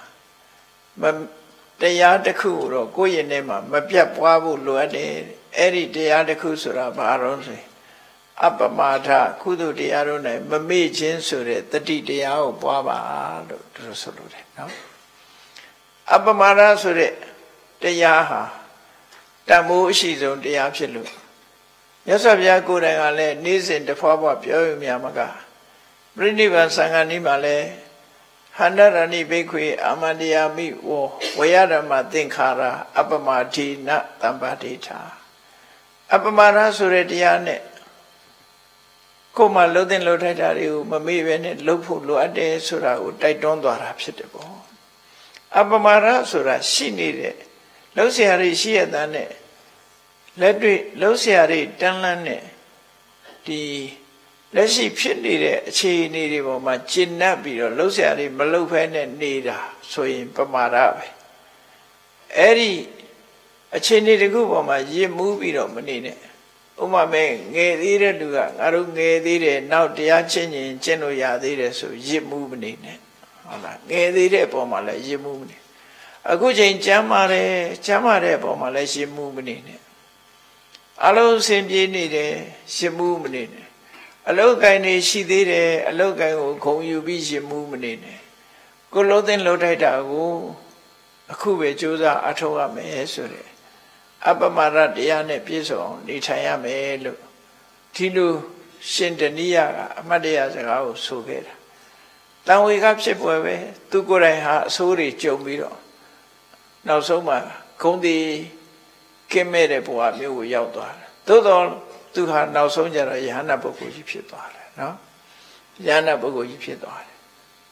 တရားတစ်ခုတော့ကိုယ့်ရင်ထဲမှာမပြတ်ပွားဖို့လိုအပ်တယ်အဲ့ဒီတရားတစ်ခုဆိုတာဘာလို့ဆိုအပ္ပမထကုသိုလ်တရားတို့နဲ့မမေ့ခြင်းဆိုတဲ့တတိတရားကိုပွားပါလို့သူတို့ဆိုလိုတယ်နော်အပ္ပမထဆိုတဲ့တရားဟာတန်ဖိုးအရှိဆုံးတရားဖြစ်လို့မြတ်စွာဘုရားကိုယ်တိုင်ကလည်းနေ့စဉ်တစ်ဖွာဖွာပြောယူမြမကပြိဋိဘံသံဃာနည်းမှာလည်းဟန္တရဏိဘိက္ခွေအာမန္တယာမိဝဝေယဓမ္မသင်္ခါရအပ္ပမဒိနတမ္ပါဒိဋ္ဌာအပ္ပမရဆိုတဲ့တရားနဲ့ကိုယ်မှလှုပ်တဲ့လှုပ်ထိုက်တာတွေကိုမမေ့ပဲနဲ့လှုပ်ဖို့လိုအပ်တယ်ဆိုတာကိုတိုက်တွန်းသွားတာဖြစ်တယ်ပေါ့အပ္ပမရဆိုတာရှိနေတဲ့လှုပ်ရှားရရှိရတဲ့နဲ့လက်တွေ့လှုပ်ရှားရတန်းလန်းနဲ့ဒီလက်ရှိဖြစ်နေတဲ့အခြေအနေတွေပေါ်မှာကျင့်납ပြီးတော့လှုပ်ရှားရမလှုပ်ဖဲနဲ့နေတာဆိုရင်ပမာဒပဲအဲ့ဒီအခြေအနေတခုပေါ်မှာရစ်မှုပြီးတော့မနေနဲ့ဥပမာမဲ့ငယ်သေးတဲ့လူကငါတို့ငယ်သေးတယ်နောက်တရားချင်းရင်ကျင့်လို့ရသေးတယ်ဆိုရစ်မှုမနေနဲ့ဟုတ်လားငယ်သေးတဲ့ပုံမှာလည်းရစ်မှုမနေအခုချိန်ကျမ်းမာတယ်ကျမ်းမာတဲ့အပေါ်မှာလည်းရှင်မှုမနေနဲ့အလုံးစင်ပြေးနေတယ်ရှင်မှုမနေနဲ့အလုတ်ကိုင်းနေရှိသေးတယ်အလုတ်ကိုင်းကိုခုံယူပြီးရှင်မှုမနေနဲ့ကိုလုံးသိလှုပ်ထိုက်တာကိုအခုပဲကြိုးစားအထောက်ရမယ်ဆိုတဲ့အပမရတရားနဲ့ပြည့်စုံအောင်နေထိုင်ရမယ်လို့ဒီလိုရှင်တဏိယကအမတ်တရားစကားကိုဆိုခဲ့တာတန်ဝေကဖြစ်ပွဲပဲသူကိုယ်တိုင်ဟာအဆိုးတွေကြုံပြီးတော့နောက်ဆုံးမှာဂုံတီကင်းမဲ့တဲ့ဘဝမျိုးကိုရောက်သွားတယ်သို့တော်သူဟာနောက်ဆုံးကျတော့ယဟနာပုဂ္ဂိုလ်ကြီးဖြစ်သွားတယ်နော်ယဟနာပုဂ္ဂိုလ်ကြီးဖြစ်သွားတယ်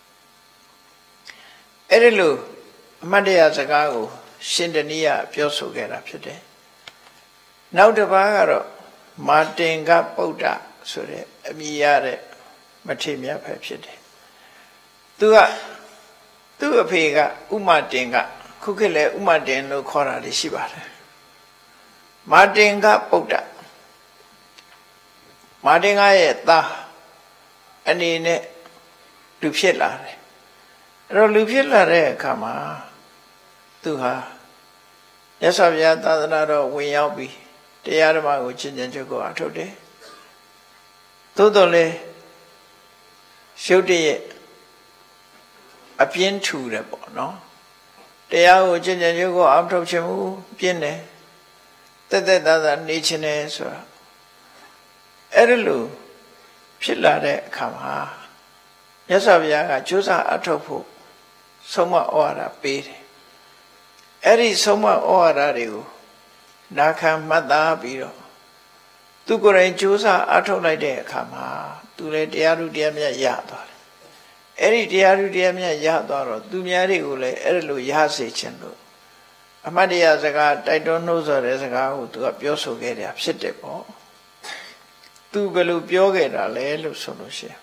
အဲ့ဒီလိုအမတ်တရားစကားကိုရှင်တဏိယပြောဆိုခဲ့တာဖြစ်တယ်နောက်တစ်ပါးကတော့မာတင်ကပုဒ္ဒဆိုတဲ့အမည်ရတဲ့မထေရမြတ်ပဲဖြစ်တယ်သူကသူ့အဖေကဥမတင်ကခုခေတ်လဲဥမတင်လို့ခေါ်တာရှိပါတယ်မာတင်ကပုဒ္ဒမာတင်ကရဲ့သားအနေနဲ့လူဖြစ်လာတယ်အဲ့တော့လူဖြစ်လာတဲ့အခါမှာသူဟာမြတ်စွာဘုရားသာသနာတော်ဝင်ရောက်ပြီးတရားဓမ္မကိုကျင့်ကြံကြုတ်ကိုအထုတ်တယ်သို့တော်လည်းရှုပ်တရဲ့အပြင်းထူတယ်ပေါ့နော်တရားကိုကျင့်ကြံကြုတ်ကိုအထုတ်ခြင်းမူပြင်းတယ်တက်တက်သားသားနေခြင်းနဲ့ဆိုတာအဲ့ဒီလိုဖြစ်လာတဲ့အခါမှာမြတ်စွာဘုရားကကြိုးစားအထုတ်ဖို့ဆုံးမဩဝါဒပေးတယ်အဲ့ဒီဆုံးမဩဝါဒတွေကိုနာခံမှတ်သားပြီးတော့သူကိုယ်တိုင်ကြိုးစားအထုတ်လိုက်တဲ့အခါမှာသူလည်းတရားဓုတရားမြတ်ရသွားတယ်အဲ့ဒီတရားဓုတရားမြတ်ရသွားတော့သူများတွေကိုလည်းအဲ့ဒီလိုရစေခြင်းလို့အမတ်တရားစကားတိုက်တွန်းနှိုးဆော်တဲ့စကားကိုသူကပြောဆိုခဲ့တယ်ဖြစ်တယ်ပေါ့သူဘယ်လိုပြောခဲ့တာလဲလို့ဆိုလို့ရှိရင်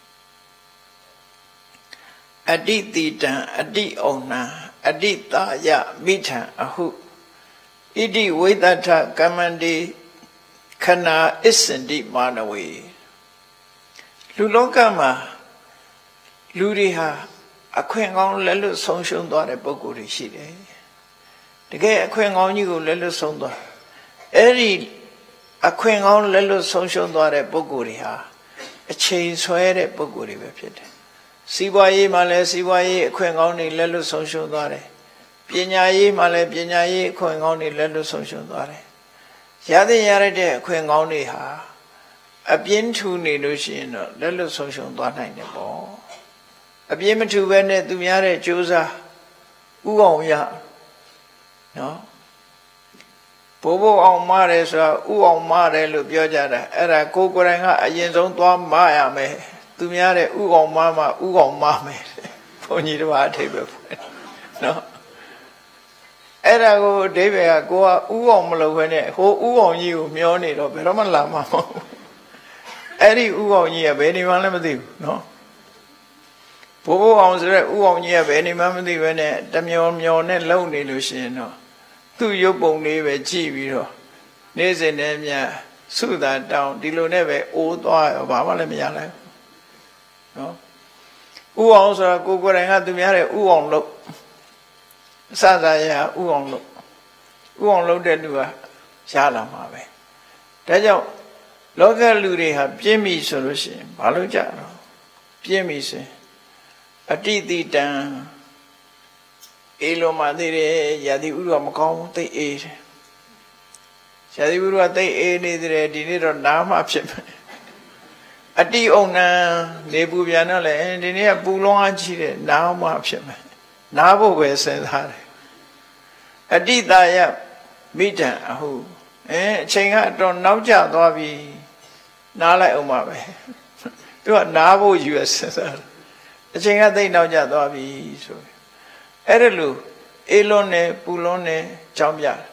အတိတိတံအတိဩနံအတိတာယမိထံအဟုဣတိဝိသထကမ္မန္တိခဏအစ္စန္တိမာနဝေလူလောကမှာလူတွေဟာအခွင့်ကောင်းလက်လွတ်ဆုံးရှုံးသွားတဲ့ပုဂ္ဂိုလ်တွေရှိတယ်တကယ်အခွင့်ကောင်းကြီးကိုလက်လွတ်ဆုံးသွားအဲ့ဒီအခွင့်ကောင်းလက်လွတ်ဆုံးရှုံးသွားတဲ့ပုဂ္ဂိုလ်တွေဟာအချိန်ဆွဲတဲ့ပုဂ္ဂိုလ်တွေပဲဖြစ်တယ်စီးပွားရေးမှာလည်းစီးပွားရေးအခွင့်ကောင်းတွေလက်လွတ်ဆုံးရှုံးသွားတယ်ပညာရေးမှာလည်းပညာရေးအခွင့်ကောင်းတွေလက်လွတ်ဆုံးရှုံးသွားတယ်ရတဲ့ရတဲ့အခွင့်ကောင်းတွေဟာအပြင်းထူနေလို့ရှိရင်တော့လက်လွတ်ဆုံးရှုံးသွားနိုင်တယ်ပေါ့အပြင်းမထူဘဲနဲ့သူများတဲ့ကြိုးစားဥအောင်ရနော်ဘိုးဘိုးအောင်မတယ်ဆိုတာဥအောင်မတယ်လို့ပြောကြတာအဲ့ဒါကိုကိုယ်တိုင်ကအရင်ဆုံးသွားမရမယ်သူများတဲ့ဥအောင်မမှဥအောင်မမယ်ဘုန်းကြီးတို့အထိပ္ပယ်ဖွင့်နော်အဲ့ဒါကိုအဓိပ္ပာယ်ကကိုကဥအောင်မလုပ်ဘဲနဲ့ဟိုဥအောင်ကြီးကိုမျောနေတော့ဘယ်တော့မှလာမှာမဟုတ်အဲ့ဒီဥအောင်ကြီးကဘယ်နေမှလည်းမသိဘူးနော်ဘိုးဘိုးအောင်ဆိုတဲ့ဥအောင်ကြီးကဘယ်နေမှမသိဘဲနဲ့တမျောမျောနဲ့လုံနေလို့ရှိရင်တော့သူ့ရုပ်ပုံလေးပဲကြည့်ပြီးတော့နေ့စဉ်နဲ့မြတ်စုတာတောင်းဒီလိုနဲ့ပဲအိုးသွားရောဘာမှလည်းမရလိုက်နော်ဥအောင်ဆိုတာကိုကိုယ်တိုင်ကသူများတဲ့ဥအောင်လို့အစစရဥအောင်လို့ဥအောင်လို့တဲ့လူကရလာမှာပဲဒါကြောင့်လောကလူတွေဟာပြင်းပြီဆိုလို့ရှိရင်ဘာလို့ကြတော့ပြင်းပြီဆိုရင်အတိတိတံအေလိုမှသေးတယ်ရာသီဥတုကမကောင်းဘူးသိအေးတယ်ရာသီဥတုကသိအေးနေတယ်ဒီနေ့တော့နားမှဖြစ်မယ်အတိဩနံနေပူပြန်တော့လေဒီနေ့ကပူလွန်အားကြီးတယ်နားမှဖြစ်မယ်နားဖို့ပဲစဉ်းစားတယ်အတိတာယမိတံအဟုအဲအချိန်ကအတော်နောက်ကျသွားပြီနားလိုက်အောင်ပါပဲသူကနားဖို့ယူရစဉ်းစားအချိန်ကသိနောက်ကျသွားပြီဆိုအဲ့ဒါလို့အေးလွန်းနေပူလွန်းနေကြောင်းပြတယ်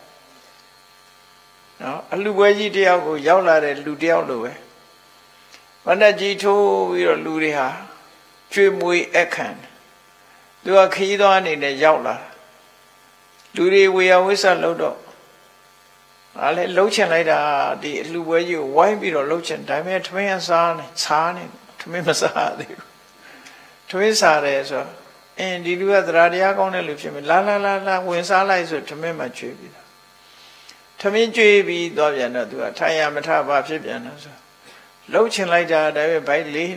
နော်အလှပွဲကြီးတယောက်ကိုရောက်လာတဲ့လူတယောက်လိုပဲဗန္ဒကြီးထိုးပြီးတော့လူတွေဟာကျွေးမွေးအခန့်သူကခရီးသွားအနေနဲ့ရောက်လာလူတွေဝေယဝိဆလို့တော့အားလည်းလှုပ်ချင်လိုက်တာဒီအလှပွဲကြီးကိုဝိုင်းပြီးတော့လှုပ်ချင်ဒါပေမဲ့ထမင်းစားနေစားနေထမင်းမစားသေးဘူးထမင်းစားတယ်ဆိုအင်းဒီလူကသရတရားကောင်းတဲ့လူဖြစ်မယ်လာလာလာလာဝင်စားလိုက်ဆိုထမင်းမှကျွေးပြီးတော့ထမင်းကျွေးပြီးသွားပြန်တော့သူကထိုင်ရမထဘာဖြစ်ပြန်တော့ဆိုလှုပ်ချင်လိုက်တာဒါပဲဘိုက်လေး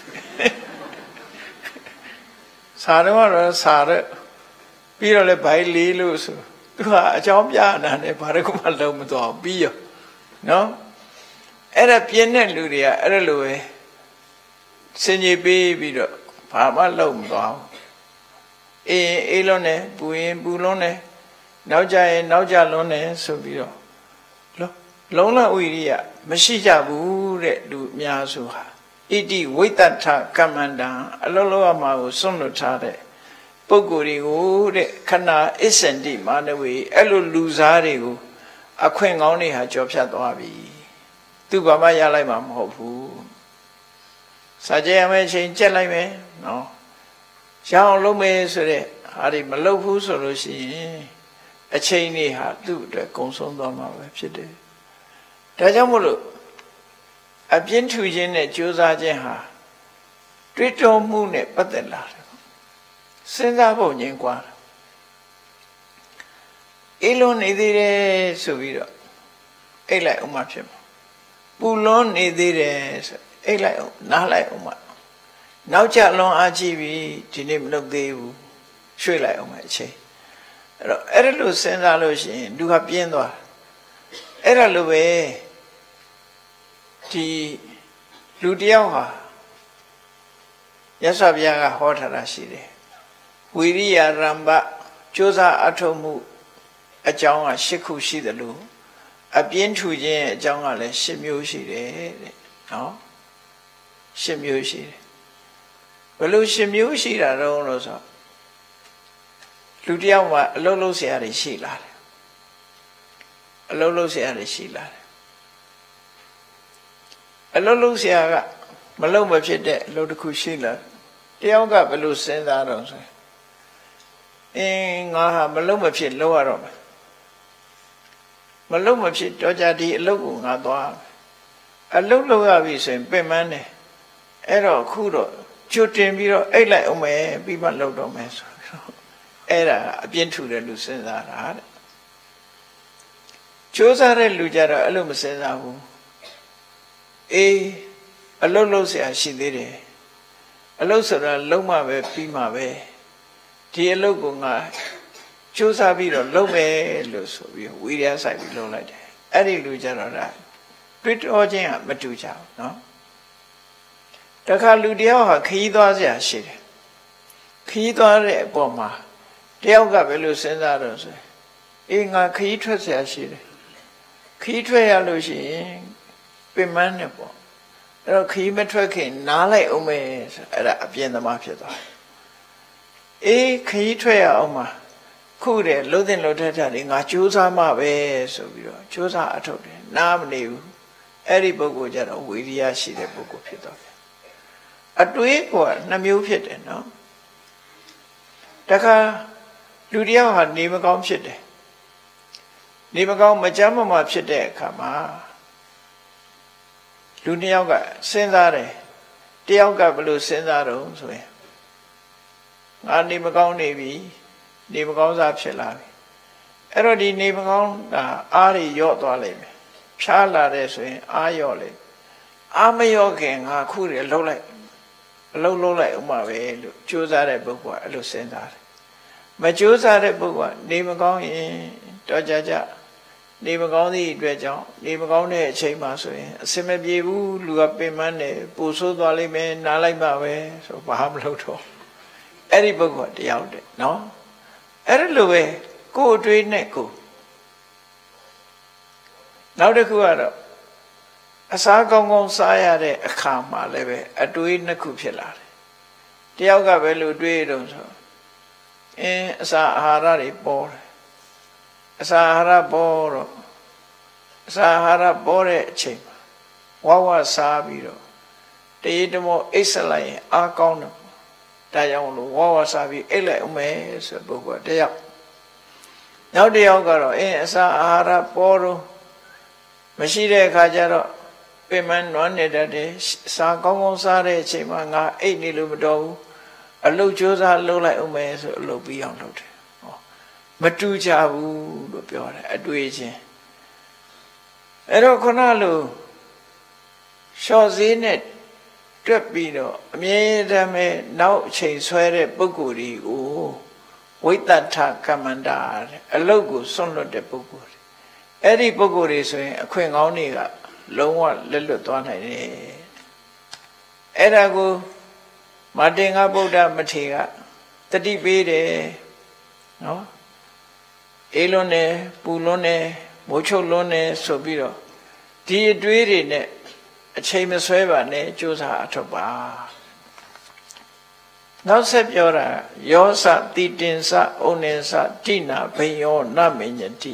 စားတော့တော့စားတော့ပြီးတော့လည်းဘိုက်လေးလို့ဆိုသူကအကြောင်းပြတာနဲ့ဘာတခုမှလုံးမသွားပြီးရောနော်အဲ့ဒါပြင်းတဲ့လူတွေကအဲ့ဒါလိုပဲစင်ကြီးပေးပြီးတော့ဘာမှလုံးမသွားဘူးအေးအေးလုံးနဲ့ပူရင်ပူလုံးနဲ့နောက်ကြရင်နောက်ကြလုံးနဲ့ဆိုပြီးတော့လုံးလဝိရိယမရှိကြဘူးတဲ့လူအများစုဟာဣတိဝိတ္တထကမ္မန္တံအလုံးလုံးအမှာကိုစွန့်လွတ်ထားတဲ့ပုဂ္ဂိုလ်တွေကိုတဲ့ခဏအစ္ဆန္တိမာနဝေအဲ့လိုလူစားတွေကိုအခွင့်ကောင်းတွေဟာကြော်ဖြတ်သွားပြီသူဘာမှရလိုက်မှာမဟုတ်ဘူးစာကြရမယ့်အချိန်ကြက်လိုက်မယ်နော်ရအောင်လုပ်မယ်ဆိုတဲ့ဟာဒီမလုပ်ဘူးဆိုလို့ရှိရင်အချိန်တွေဟာသူ့အတွက်ကုန်ဆုံးသွားမှာပဲဖြစ်တယ်ဒါကြောင့်မို့လို့အပြင်းထူခြင်းနဲ့ကြိုးစားခြင်းဟာတွေးတောမှုနဲ့ပတ်သက်လာတယ်စဉ်းစားဖို့ငြင်းကွာအေးလွန်နေသေးတယ်ဆိုပြီးတော့အိတ်လိုက်အောင်မှဖြစ်မှာပူလွန်နေသေးတယ်ဆိုအိတ်လိုက်အောင်နားလိုက်အောင်မှနောက်ကျလွန်အားကြည့်ပြီးဒီနေ့မလုပ်သေးဘူးရွှေ့လိုက်အောင်မှအချိန်အဲ့တော့အဲ့ဒါလို့စဉ်းစားလို့ရှိရင်လူဟာပြင်းသွားအဲ့ဒါလိုပဲဒီလူတယောက်ဟာရသော်ဘုရားကဟောထားတာရှိတယ်ဝိရိယရမ္ဘကြိုးစားအထောက်မှုအကြောင်းက၈ခုရှိတယ်လို့အပြင်းထူခြင်းအကြောင်းကလည်း၈မျိုးရှိတယ်တဲ့နော်၈မျိုးရှိတယ်ဘယ်လို၈မျိုးရှိတာတော့လို့ဆိုလူတယောက်မှာအလုံးလုံးဆရာတွေရှိလာတယ်အလုံးလုံးဆရာတွေရှိလာတယ်အလုံးလုံးဆရာကမလုံးမဖြစ်တဲ့အလုပ်တစ်ခုရှိလာတယောက်ကဘယ်လိုစဉ်းစားတော့ဆိုအင်းငါဟာမလုံးမဖြစ်လောက်ရတော့မယ်မလုံးမဖြစ်တော့ကြဒီအလုပ်ကိုငါသွားအလုပ်လုပ်ရပြီဆိုရင်ပင်ပန်းတယ်အဲ့တော့အခုတော့ကြိုတင်ပြီးတော့အိတ်လိုက်အောင်မယ်ပြီးမှလုပ်တော့မယ်ဆိုတော့အဲ့ဒါအပြင်းထူတဲ့လူစဉ်းစားတာတဲ့ကြိုးစားတဲ့လူကြတော့အဲ့လိုမစဉ်းစားဘူးအေးအလုပ်လုပ်เสียရှိသေးတယ်အလုပ်ဆိုတာလုံးမှပဲပြီးမှပဲဒီအလုပ်ကိုငါကြိုးစားပြီးတော့လုပ်မယ်လို့ဆိုပြီးဝိရိယဆိုင်ပြီးလုပ်လိုက်တယ်အဲ့ဒီလူကြတော့ဒါတွေ့တော်ချင်းကမတူကြဘူးเนาะတခါလူတယောက်ဟာခရီးသွားเสียရှိတယ်ခရီးသွားတဲ့အပေါ်မှာတယောက်ကဘယ်လိုစဉ်းစားတော့ဆိုအေးငါခရီးထွက်เสียရှိတယ်ခရီးထွက်ရလို့ရှိရင်ပင်မန်းနေပေါ့အဲ့တော့ခရီးမထွက်ခင်နားလိုက်အောင်မယ်ဆိုအဲ့ဒါအပြင်းသမားဖြစ်သွားတယ်အေးခရီးထွက်ရအောင်မှာခုတယ်လှုပ်တဲ့လှုပ်ထက်တာတွေငါကြိုးစားမှပဲဆိုပြီးတော့ကြိုးစားအထုတ်တယ်နားမနေဘူးအဲ့ဒီပုဂ္ဂိုလ်ကြတော့ဝိရိယရှိတဲ့ပုဂ္ဂိုလ်ဖြစ်သွားတယ်အတွေးကနှမျိုးဖြစ်တယ်နော်တခါလူတယောက်ဟာနေမကောင်းဖြစ်တယ်နေမကောင်းမကြမ်းမမဖြစ်တဲ့အခါမှာလူနှစ်ယောက်ကစဉ်းစားတယ်တယောက်ကဘယ်လိုစဉ်းစားတော့ဆိုရင်ငါနေမကောင်းနေပြီနေမကောင်းစားဖြစ်လာပြီအဲ့တော့ဒီနေမကောင်းတာအားတွေယော့သွားလိမ့်မယ်ဖြားလာတယ်ဆိုရင်အားယော့လိမ့်အားမယော့ခင်ငါခုတွေလှုပ်လိုက်အလုပ်လုပ်လိုက်ဥမာပဲလို့ကြိုးစားတဲ့ပုဂ္ဂိုလ်ကအဲ့လိုစဉ်းစားတယ်မကြိုးစားတဲ့ပုဂ္ဂိုလ်ကနေမကောင်းရင်တော့ကြကြနေမကောင်းသည့်အတွက်ကြောင့်နေမကောင်းတဲ့အချိန်မှာဆိုရင်အစမပြေဘူးလူကပင်ပန်းတယ်ပူဆိုးသွားလိမ့်မယ်နားလိုက်ပါပဲဆိုဘာမှမလုပ်တော့အဲ့ဒီပုဂ္ဂိုလ်တယောက်တည်းနော်အဲ့ဒါလိုပဲကိုယ်အတွေးနဲ့ကိုယ်နောက်တစ်ခုကတော့အစားကောင်းကောင်းစားရတဲ့အခါမှာလည်းပဲအတွေးနှစ်ခုဖြစ်လာတယ်တယောက်ကပဲလို့တွေးတော့ဆိုအင်းအစာအာဟာရတွေပေါ်တယ်အစာအာဟာရပေါ်တော့အစာအာဟာရပေါ်တဲ့အချိန်မှာဝဝစားပြီးတော့တရေတမောအိတ်ဆက်လိုက်ရင်အားကောင်းတယ်ဒါကြောင့်လို့ဝဝစားပြီးအိတ်လိုက်အောင်မယ်ဆိုပုဂ္ဂိုလ်တယောက်နောက်တယောက်ကတော့အင်းအစာအာဟာရပေါ်တော့မရှိတဲ့အခါကျတော့ပင်မနွမ်းနေတတ်တယ်စားကောင်းကောင်းစားတဲ့အချိန်မှာငါအိတ်နေလို့မတော်ဘူးအလုပ်ကြိုးစားလုပ်လိုက်အောင်မယ်ဆိုအလုပ်ပြီးအောင်လုပ်တယ်ဟောမတူကြဘူးလို့ပြောတယ်အတွေ့အချင်းအဲ့တော့ခုနလိုလျှော့ဈေးနဲ့တွက်ပြီးတော့အမြဲတမ်းပဲနောက်အချိန်ဆွဲတဲ့ပုဂ္ဂိုလ်တွေကိုဝိတ္တထကမ္မန္တာအလုတ်ကိုစွန့်လွတ်တဲ့ပုဂ္ဂိုလ်တွေအဲ့ဒီပုဂ္ဂိုလ်တွေဆိုရင်အခွင့်ကောင်းတွေကလုံးဝလက်လွတ်သွားနိုင်တယ်အဲ့ဒါကိုမာတင်္ဂဗုဒ္ဓမထေရကတတိပေးတယ်နော်အေးလွန်းတယ်ပူလွန်းတယ်မိုးချုပ်လွန်းတယ်ဆိုပြီးတော့ဒီအတွေးတွေနဲ့အချိန်မဆွဲပါနဲ့ကြိုးစားအထောက်ပါနောက်ဆက်ပြောတာယောစတိတင်္စဩနေ္စတိနာဘိယောနမေညတိ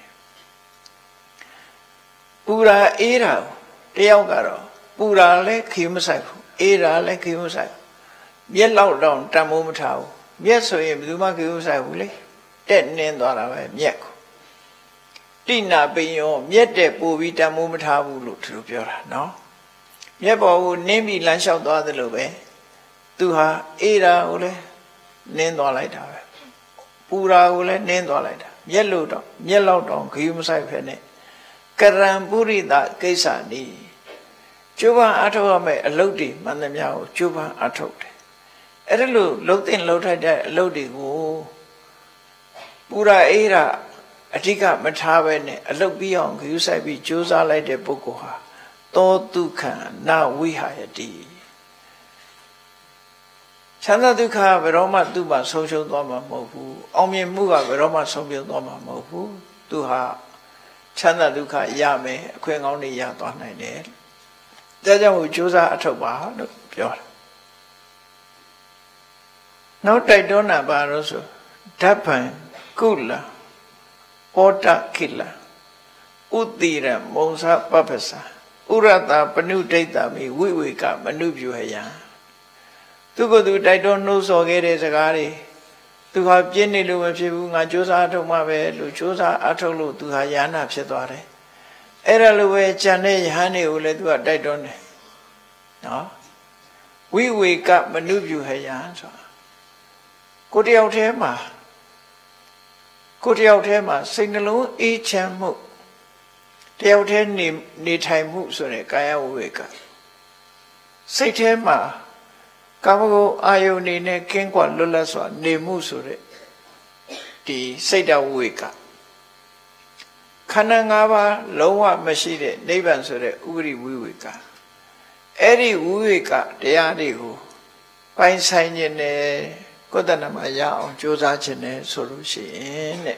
ပူရာအေးတာတယောက်ကတော့ပူရာလည်းခီးမဆိုင်ဘူးအေးတာလည်းခီးမဆိုင်မျက်လောက်တော့တန်မိုးမထားဘူးမျက်ဆိုရင်ဘယ်သူမှခီးမဆိုင်ဘူးလေတက်နင်းသွားတာပဲမျက်ကိုတိနာဘိယောမျက်တဲ့ပူပြီးတန်မိုးမထားဘူးလို့သူတို့ပြောတာနော်မျက်ပေါ်ကိုနင်းပြီးလမ်းလျှောက်သွားသလိုပဲသူဟာအေးတာကိုလည်းနင်းသွားလိုက်တာပဲပူရာကိုလည်းနင်းသွားလိုက်တာမျက်လို့တော့မျက်လောက်တော့ခီးမဆိုင်ဖ ೇನೆ ကရံပုရိသကိစ္စနီကျိုးပန်းအထုတ်ရမယ်အလုပ်တွေမှန်သမျှကိုကျိုးပန်းအထုတ်တယ်အဲ့ဒါလို့လှုပ်တင်လှုပ်ထိုက်တဲ့အလုပ်တွေကိုပူရာအေးတာအဓိကမထားပဲနဲ့အလုပ်ပြီးအောင်ခီးဆိုင်ပြီးကြိုးစားလိုက်တဲ့ပုဂ္ဂိုလ်ဟာသောဒုက္ခနာဝိဟာယတိချမ်းသာဒုက္ခဘယ်တော့မှသူ့မှာဆုံးရှုံးသွားမှာမဟုတ်ဘူးအောင်မြင်မှုကဘယ်တော့မှဆုံးရှုံးသွားမှာမဟုတ်ဘူးသူဟာချမ်းသာဒုက္ခရမယ်အခွင့်ကောင်းတွေရသွားနိုင်တယ်ဒါကြောင့်ကြိုးစားအထောက်ပါလို့ပြောတာနောက်တိုက်တွန်းတာပါလို့ဆိုဓဗ္ဗံကုလဩတခိလဥတိရမုံစပပ္ပစာဥရတပနုဒိဋ္ဌမိဝိဝေကမနုပြုဟယံသူကသူတိုက်တွန်းနှိုးဆော်ခဲ့တဲ့စကားတွေသူဟာပြင်းနေလို့မဖြစ်ဘူးငါကြိုးစားအထုတ်မှပဲလို့ကြိုးစားအထုတ်လို့သူဟာယန္နာဖြစ်သွားတယ်အဲ့ဒါလိုပဲကြံတဲ့ယဟန်တွေကိုလည်းသူကတိုက်တွန်းတယ်နော်ဝိဝေကမနုပြုဟယံဆိုတာကိုတယောက်တည်းမှာကိုတယောက်တည်းမှာစိတ်နှလုံးအေးချမ်းမှုတယောက်တည်းနေနေထိုင်မှုဆိုတဲ့ကာယဝိဝေကစိတ်ထဲမှာကာမဂုဏ်အာယုန်နေနဲ့ကင်းကွာလွတ်လပ်စွာနေမှုဆိုတဲ့ဒီစိတ်တဝိဝေကခန္ဓာ၅ပါးလုံးဝမရှိတဲ့နိဗ္ဗာန်ဆိုတဲ့ဥပရိဝိဝေကအဲ့ဒီဝိဝေကတရားတွေကိုပိုင်ဆိုင်ခြင်းနဲ့ကိုယ်တဏ္ဍမှာရအောင်ကြိုးစားခြင်းနဲ့ဆိုလို့ရှိရင်တဲ့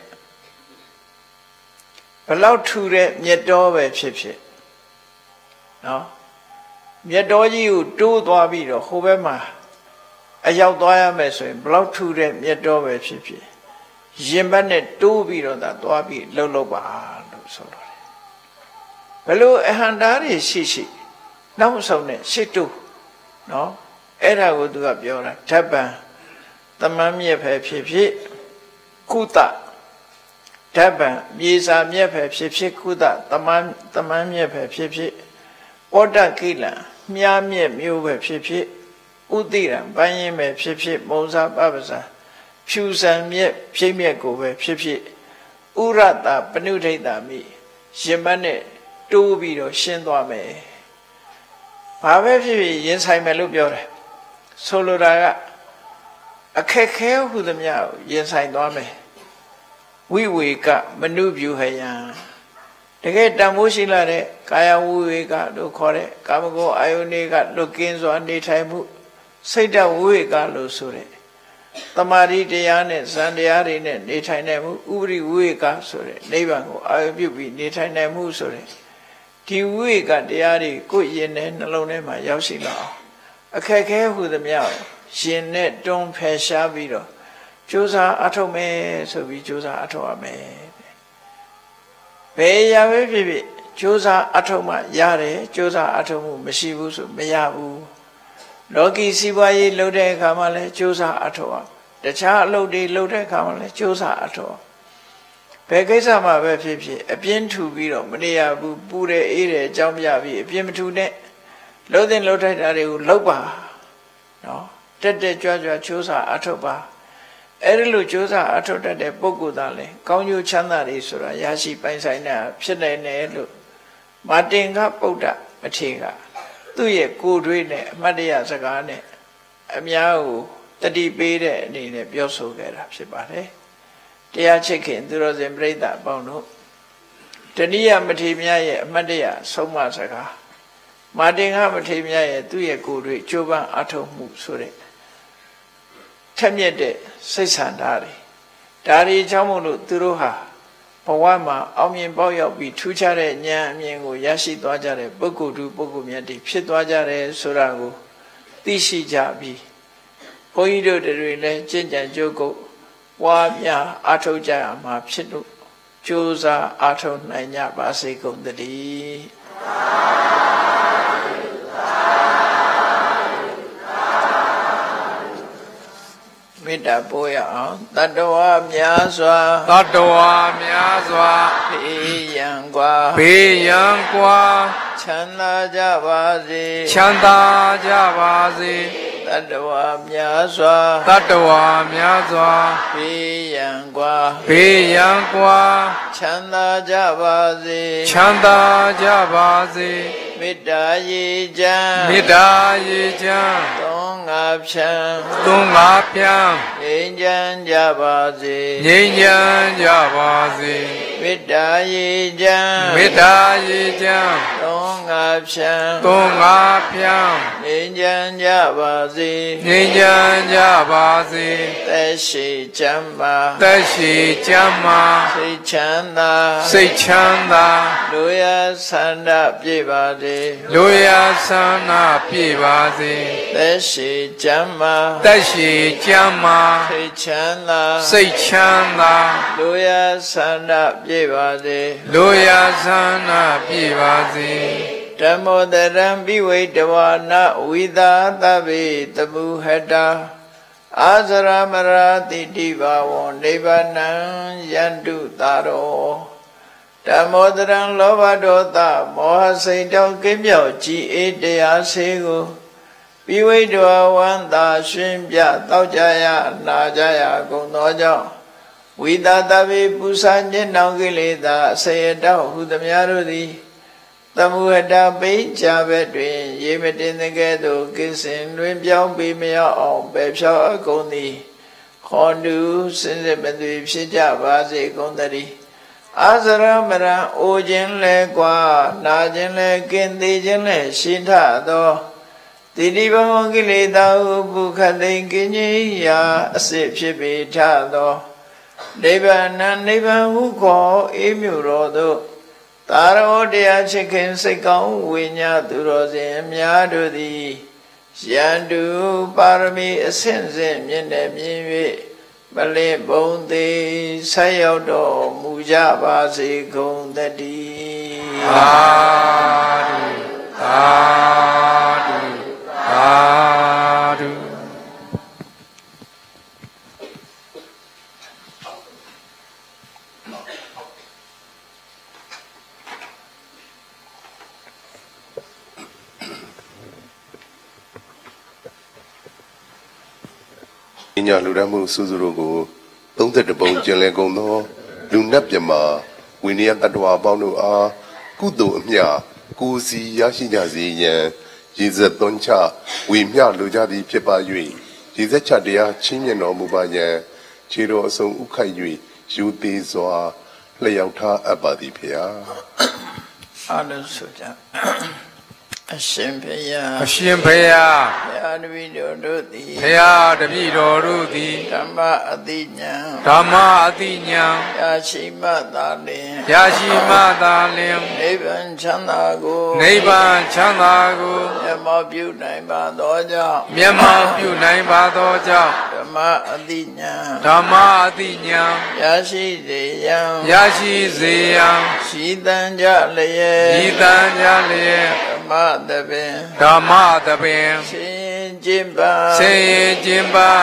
ဘလောက်ထူတဲ့မြတ်တော်ပဲဖြစ်ဖြစ်နော်မြတ်တော်ကြီးကိုတိုးသွားပြီးတော့ဟိုဘက်မှာအရောက်သွားရမယ်ဆိုရင်ဘလောက်ထူတဲ့မြတ်တော်ပဲဖြစ်ဖြစ်ရင်ဘတ်နဲ့တိုးပြီးတော့သာသွားပြီးလှုပ်လှုပ်ပါလို့ဆိုတော့တယ်ဘလို့အဟန္တာတွေရှိရှိနောက်ဆုံးနဲ့ရှစ်တူနော်အဲ့ဒါကိုသူကပြောတာဓဗ္ဗံသမမ်းမြက်ပဲဖြစ်ဖြစ်ကုသဓဗ္ဗံမြေစာမြက်ပဲဖြစ်ဖြစ်ကုသသမမ်းသမမ်းမြက်ပဲဖြစ်ဖြစ်ဩတကိလံမြားမြက်မျိုးပဲဖြစ်ဖြစ်ဥတိရံပန်းရင်ပဲဖြစ်ဖြစ်မုံစားပပ္ပစာဖြူစံမြက်ဖြိမ့်မြက်ကိုပဲဖြစ်ဖြစ်ဥရတပနုဒိဋ္ဌမိရင်မနဲ့တိုးပြီးတော့ရှင်းသွားမယ်ဘာပဲဖြစ်ဖြစ်ရင်ဆိုင်မယ်လို့ပြောတယ်ဆိုလိုတာကအခက်ခဲဟုသမျှကိုရင်ဆိုင်သွားမယ်ဝိဝေကမနုပြုဟယံတကယ်တန်ဖိုးရှိလာတဲ့ကာယဝိဝေကလို့ခေါ်တဲ့ကာမဂုဏ်အာယုန်တွေကလွတ်ကင်းစွာနေထိုင်မှုစိတ်တဝိဝေကလို့ဆိုတဲ့တမာတိတရားနဲ့ဇန်တရားတွေနဲ့နေထိုင်နိုင်မှုဥပရိဝိဝေကဆိုတဲ့နိဗ္ဗာန်ကိုအာရုံပြုပြီးနေထိုင်နိုင်မှုဆိုတဲ့ဒီဝိဝေကတရားတွေကိုယ်ရင်နဲ့နှလုံးထဲမှာရောက်ရှိလာအောင်အခက်ခဲဟုသမျှရှင်နဲ့တွန်းဖယ်ရှားပြီးတော့ကြိုးစားအထောက်မယ်ဆိုပြီးကြိုးစားအထောက်ရမယ်ဘယ်ရာပဲဖြစ်ဖြစ်ကြိုးစားအထောက်မှရတယ်ကြိုးစားအထောက်မှုမရှိဘူးဆိုမရဘူးလောကီစီးပွားရေးလုပ်တဲ့အခါမှာလည်းကြိုးစားအထောက်တခြားအလုပ်တွေလုပ်တဲ့အခါမှာလည်းကြိုးစားအထောက်ဘယ်ကိစ္စမှာပဲဖြစ်ဖြစ်အပြင်းထူပြီးတော့မနေရဘူးပူတယ်အေးတယ်အကြောင်းပြပြီးအပြင်းမထူနဲ့လှုပ်တဲ့လှုပ်ထိုက်တာတွေကိုလှုပ်ပါနော်တက်တက်ကြွကြွကြိုးစားအထောက်ပါအဲ့ဒီလိုကြိုးစားအထောက်တတ်တဲ့ပုဂ္ဂိုလ်သားလဲကောင်းကျိုးချမ်းသာတွေဆိုတာရရှိပိုင်ဆိုင်တာဖြစ်နိုင်တယ်လို့မာတင်ကပုဒ္ဒမထေရကသူ့ရဲ့ကိုယ်တွေးနဲ့အမတ်တရစကားနဲ့အများကိုတတိပေးတဲ့အနေနဲ့ပြောဆိုခဲ့တာဖြစ်ပါတယ်တရားချစ်ခင်သူတော်စင်ပြိဿအပေါင်းတို့တဏိယမထေရမြတ်ရဲ့အမတ်တရဆုံးမစကားမာတင်ကမထေရမြတ်ရဲ့သူ့ရဲ့ကိုယ်တွေကြိုးပမ်းအထောက်မှုဆိုတဲ့ထက်မြက်တဲ့စိတ်ဆန္ဒတွေဒါတွေကြောင့်မို့လို့သူတို့ဟာဘဝမှာအောင်မြင်ပေါက်ရောက်ပြီးထူးခြားတဲ့ဉာဏ်အမြင်ကိုရရှိသွားကြတဲ့ပုဂ္ဂိုလ်သူပုဂ္ဂိုလ်မြတ်တွေဖြစ်သွားကြတယ်ဆိုတာကိုသိရှိကြပြီးဘုန်းကြီးတို့တွေလည်းကျင့်ကြံကြိုးကုပ်ပွားများအားထုတ်ကြရမှာဖြစ်လို့ကြိုးစားအားထုတ်နိုင်ကြပါစေကုန်သတည်းမေတ္တာပို့ရအောင်တတ္တဝါများစွာတတ္တဝါများစွာဘေးရန်กว่าဘေးရန်กว่าချမ်းသာကြပါစေချမ်းသာကြပါစေတတ္တဝါများစွာတတ္တဝါများစွာဘေးရန်กว่าဘေးရန်กว่าချမ်းသာကြပါစေချမ်းသာကြပါစေမေတ္တာရေချမ်းမေတ္တာရေချမ်းသုံးငါဖြံသုံးငါဖြံငြိမ်းချမ်းကြပါစေငြိမ်းချမ်းကြပါစေမေတ္တာရေချမ်းမေတ္တာရေချမ်းသုံးငါဖြံသုံးငါဖြံငြိမ်းချမ်းကြပါစေငြိမ်းချမ်းကြပါစေသက်ရှိချမ်းသာသက်ရှိချမ်းသာစိတ်ချမ်းသာစိတ်ချမ်းသာလူရဆန္ဒပြည့်ပါစေလူရဆန္ဒပြည့်ပါစေသက်ရှိချမ်းသာသက်ရှိချမ်းသာစိတ်ချမ်းသာစိတ်ချမ်းသာလူရဆန္ဒပြည့်ပါစေလူရဆန္ဒပြည့်ပါစေဓမ္မောတရံပိဝိတဝါနဝိသာသဗ္ဗေတမုဟတာအာဇရမရာတိတိဘာဝံနိဗ္ဗာနံယန္တုတာရောဓမ္မောတရံလောဘဒေါသမောဟစိတ်တောကင်းမြောက်ကြည်အေးတရားစေကိုပိဝိတဝါဝန္တာရှင်ပြတောက်ကြရနာကြရကုန်သောကြောင့်ဝိသသဗ္ဗေပူဇာညင်နောင်ကိလေသာအစေတောဟုသမျှတို့သည်သမုဟတာပိဋ္ဌာဘက်တွင်ရေမတင်တဲ့ကဲ့သို့ကိစ္စင်တွင်ပြောင်းပြီးမရောက်အောင်ပယ်ဖြောက်အကုန်သည်ခေါ်တူစင်စစ်မသွေဖြစ်ကြပါစေကုန်သတည်းအာဇရမရံအိုခြင်းလဲကွာနာခြင်းလဲကင်းသေးခြင်းလဲရှင်းထသောတိတိဘဝကိလေသာဟုပုခသိင်ကင်းကြီးရာအစစ်ဖြစ်ပေထသောနိဗ္ဗာန်နိဗ္ဗာန်ဟုခေါ်အေးမြူတော်သို့သာရောတရားချစ်ခင်စိတ်ကောင်းဝိညာသူတော်စင်များတို့သည်ယန္တုပါရမီအဆင့်ဆင့်မြင့်တဲ့မြင်၍မလင့်ဘုံသေးဆက်ရောက်တော်မူကြပါစေကုန်သတည်းသာဓုသာဓုသာဓုညလူရမှုစုစုတို့ကိုသုံးသက်တပုံကျင်လည်ကုန်သောလူနတ်မြမာဝိနည်းတတ္တဝါပေါင်းတို့အားကုသိုလ်အမျှကိုယ်စီရရှိကြစေရန်ရည်စက်သွန်းချဝေမျှလိုကြသည်ဖြစ်ပါ၍ရည်စက်ချတရားချင်းမြတ်တော်မူပါယံခြေတော်အစုံဥခိုက်၍ယူသေးစွာလျှောက်ထားအပ်ပါသည်ဖေယအားလုံးဆိုကြအရှင်ဘုရားအရှင်ဘုရားဘုရားတပည့်တော်တို့သည်ဘုရားတပည့်တော်တို့သည်ဓမ္မအတိညာဓမ္မအတိညာရရှိမှသာလင်ရရှိမှသာလင်နိဗ္ဗာန်ချမ်းသာကိုနိဗ္ဗာန်ချမ်းသာကိုမျက်မှောက်ပြုနိုင်ပါသောကြောင့်မျက်မှောက်ပြုနိုင်ပါသောကြောင့်ဓမ္မအတိညာဓမ္မအတိညာရရှိစေရန်ရရှိစေရန်ရှိတန်ကြလျက်ရှိတန်ကြလျက်ဓမ္မသဘင်ဓမ္မသဘင်ဆင်ကျင်ပါဆင်ကျင်ပါကုလ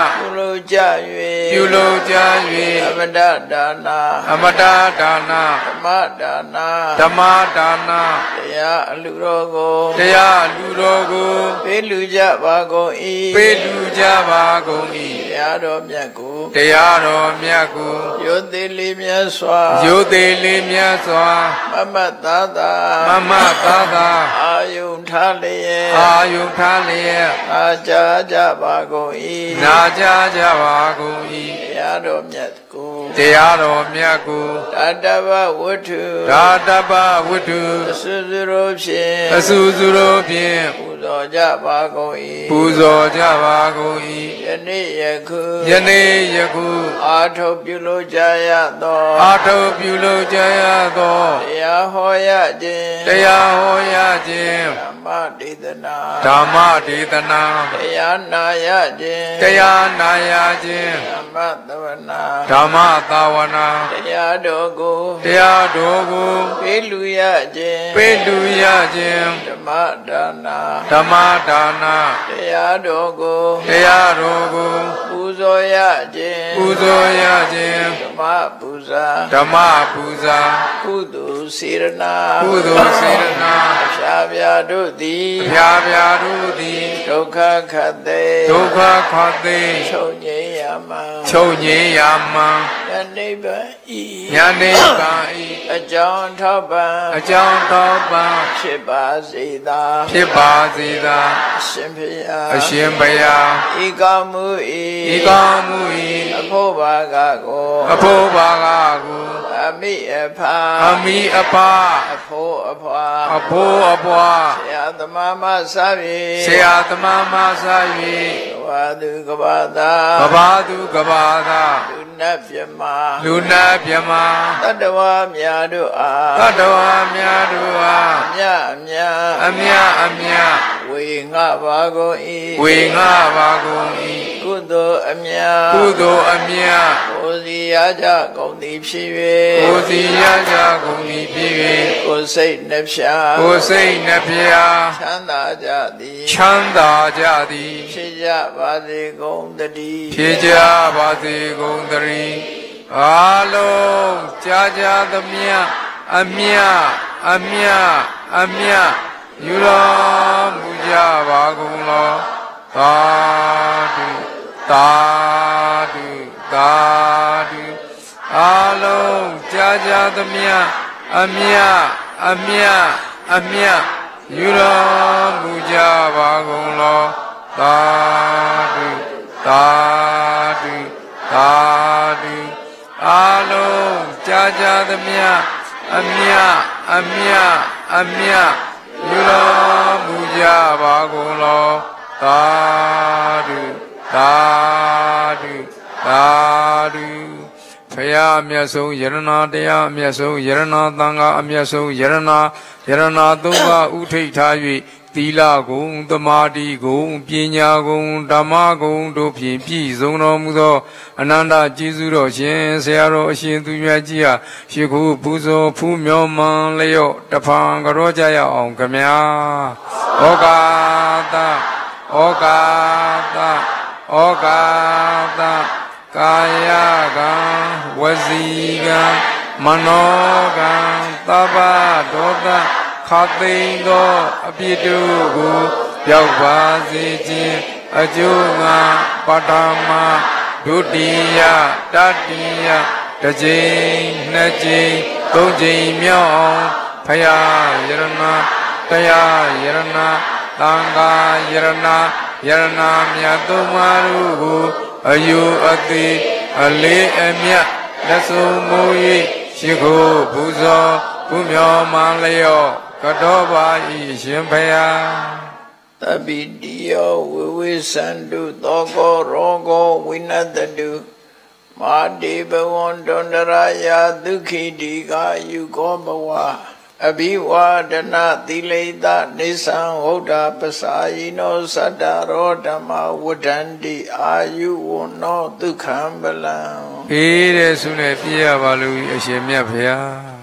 လိုကြ၍ပြုလုပ်ကြ၍အမတဒါနာအမတဒါနဓမ္မဒါနာဓမ္မဒါနတရားအလူတော်ကိုတရားလူတော်ကိုပေးလူကြပါကုန်၏ပေးလူကြပါကုန်၏တရားတော်မြတ်ကိုတရားတော်မြတ်ကိုရိုသေလေးမြတ်စွာရိုသေလေးမြတ်စွာမမတ်သာသာမမသာသာအာယုန်ထားလျက်အာယုထားလျက်နာကြကြပါကုန်၏နာကြကြပါကုန်၏တရားတော်မြတ်ကိုတရားတော်မြတ်ကိုတတဗ္ဗဝတ္ထုဒါတပ္ပဝတ္ထုအစွစုရောဖြင့်အဆူစုတို့ဖြင့်ပူဇော်ကြပါကုန်၏ပူဇော်ကြပါကုန်၏ယနေ့ယခုယနေ့ယခုအာထုပ်ပြုလို့ကြရသောအာထုပ်ပြုလုပ်ကြရသောတရားဟောရခြင်းတရားဟောရခြင်းဓမ္မဒေသနာဓမ္မဒေသနာတရားနာရခြင်းတရားနာရခြင်းဓမ္မသဝနာဓမ္မသာဝနာတရားတော်ကိုတရားတော်ကိုပေးလူရခြင်းပေးလူရခြင်းဓမ္မဒါနာဓမ္မဒါနတရားတော်ကိုတရားတော်ကိုပူဇော်ရခြင်းပူဇော်ရခြင်းဓမ္မပူဇာဓမ္မပူဇာကုသိုလ်စေရနာကုသိုလ်စေရနာဖြာဖြာတို့သည်ဗျာဗျာတို့သည်ဒုက္ခခတ်သိဒုက္ခခတ်သိချုပ်ငြိမ်းရမှာချုပ်ငြိမ်းရာမှန်ယနိဗ္ဗာန်ဤညာနေပါ၏အကြောင်းထောက်ပံ့အကြောင်းတော်ပန်ဖြစ်ပါစေသာဖြစ်ပါစေသာအရှင်ဖျားအရှင်ဘုရားဤကောင်းမှုဤဤကောင်းမှု၏အဖို့ဘာကကိုအဖို့ဘာကကိုအမိအဖာအမိအဖအဖို့အဖွာအဖို့အပွားဆရာသမားမစပြီဆရာသမားမဆာကဘာသူကဘာသာ၍ကဘာသူကဘာသာလူနတ်ပြမလူနာမြမတတ္တဝါများတို့အားတတ္တဝါများတို့အားအမြအမြအမြအမြဝေငှပါကုန်၏ဝေငှပါကုန်၏ကုသိုလ်အမြကုသိုလ်အမြကိုယ်စီရကြကုန်သည်ဖြစ်၍ကိုယ်စီရကြကုန်သည်ဖြစ်၍ကိုယ်စိတ်နှဖျားကိုယ်စိတ်နှဖျားချမ်းသာကြသည်ချမ်းသာကြသည်ဖြစ်ကြပါစေကုန်သတည်းဖြစ်ကြပါစေကုန်သတည်းအားလုံးကြာကြာသမျှအမြအမြအမြယူတော်မူကြပါကုန်လောသာဓုသာဓုသာဓုအားလုံးကြာကြာသမျှအမြအမြအမြယူတော်မူကြပါကုန်လောသာဓုသာဓုသာဓုအားလုံးကြာကြာသမျှအမြအမြအမြယူတော်မူကြပါကုန်လောသာဓုသာဓုသာဓုဖရာအမြတ်ဆုံးယရဏတရားအမြတ်ဆုံးယရဏသံဃာအမြတ်ဆုံးယရဏယရဏသုံးပါးဥထိတ်ထား၍သီလဂုဏ်သမာဓိဂုဏ်ပညာဂုဏ်ဓမ္မဂုဏ်တို့ဖြင့်ပြည့်စုံတော်မူသောအနန္တကျေးဇူးတော်ရှင်ဆရာတော်အရှင်သူမြတ်ကြီးဟာရှိခုပူဇော်ဖူးမြော်မှန်လျော့တဖန်ကြောကြရအောင်ခမညာဩကာသဩကာသဩကာသကာယကံဝစီကံမနောကံသဗ္ဗဒေါသခသိန်သောအပြစ်တို့ကိုပြောက်ပါစေခြင်းအကျိုးငါပထမဒုတိယတတိယတစ်ကြိမ်နှစ်ကြိမ်သုံးကြိမ်မြောက်အောင်ဖယားယရဏတရားယရဏသံဃာယရဏယရဏမြတ်သုံးပါးတို့ကိုအယူအသေးအလေးအမြတ်လက်ဆုံးမိုး၍ရှိခိုးပူဇော်ဘုမြော်မှန်လျော့ကတော်ပါဤရှင်ဖယားသဗ္ဗိတိယောဝိဝိသန္တုသောကောရောဂောဝိနတတုမာတိဘဝန္တန္တရာယဒုက္ခိတိကာယုကောဘဝအဘိဝါဒနာသီလိတနိသံဝုဒ္ဓပစာယိနောသတ္တရောဓမ္မဝဋ္ဌန္တိအာယုဝနောဒုက္ခံပလံအေးတဲ့ဆုနဲ့ပြည့်ရပါလို့အရှင်မြတ်ဖယား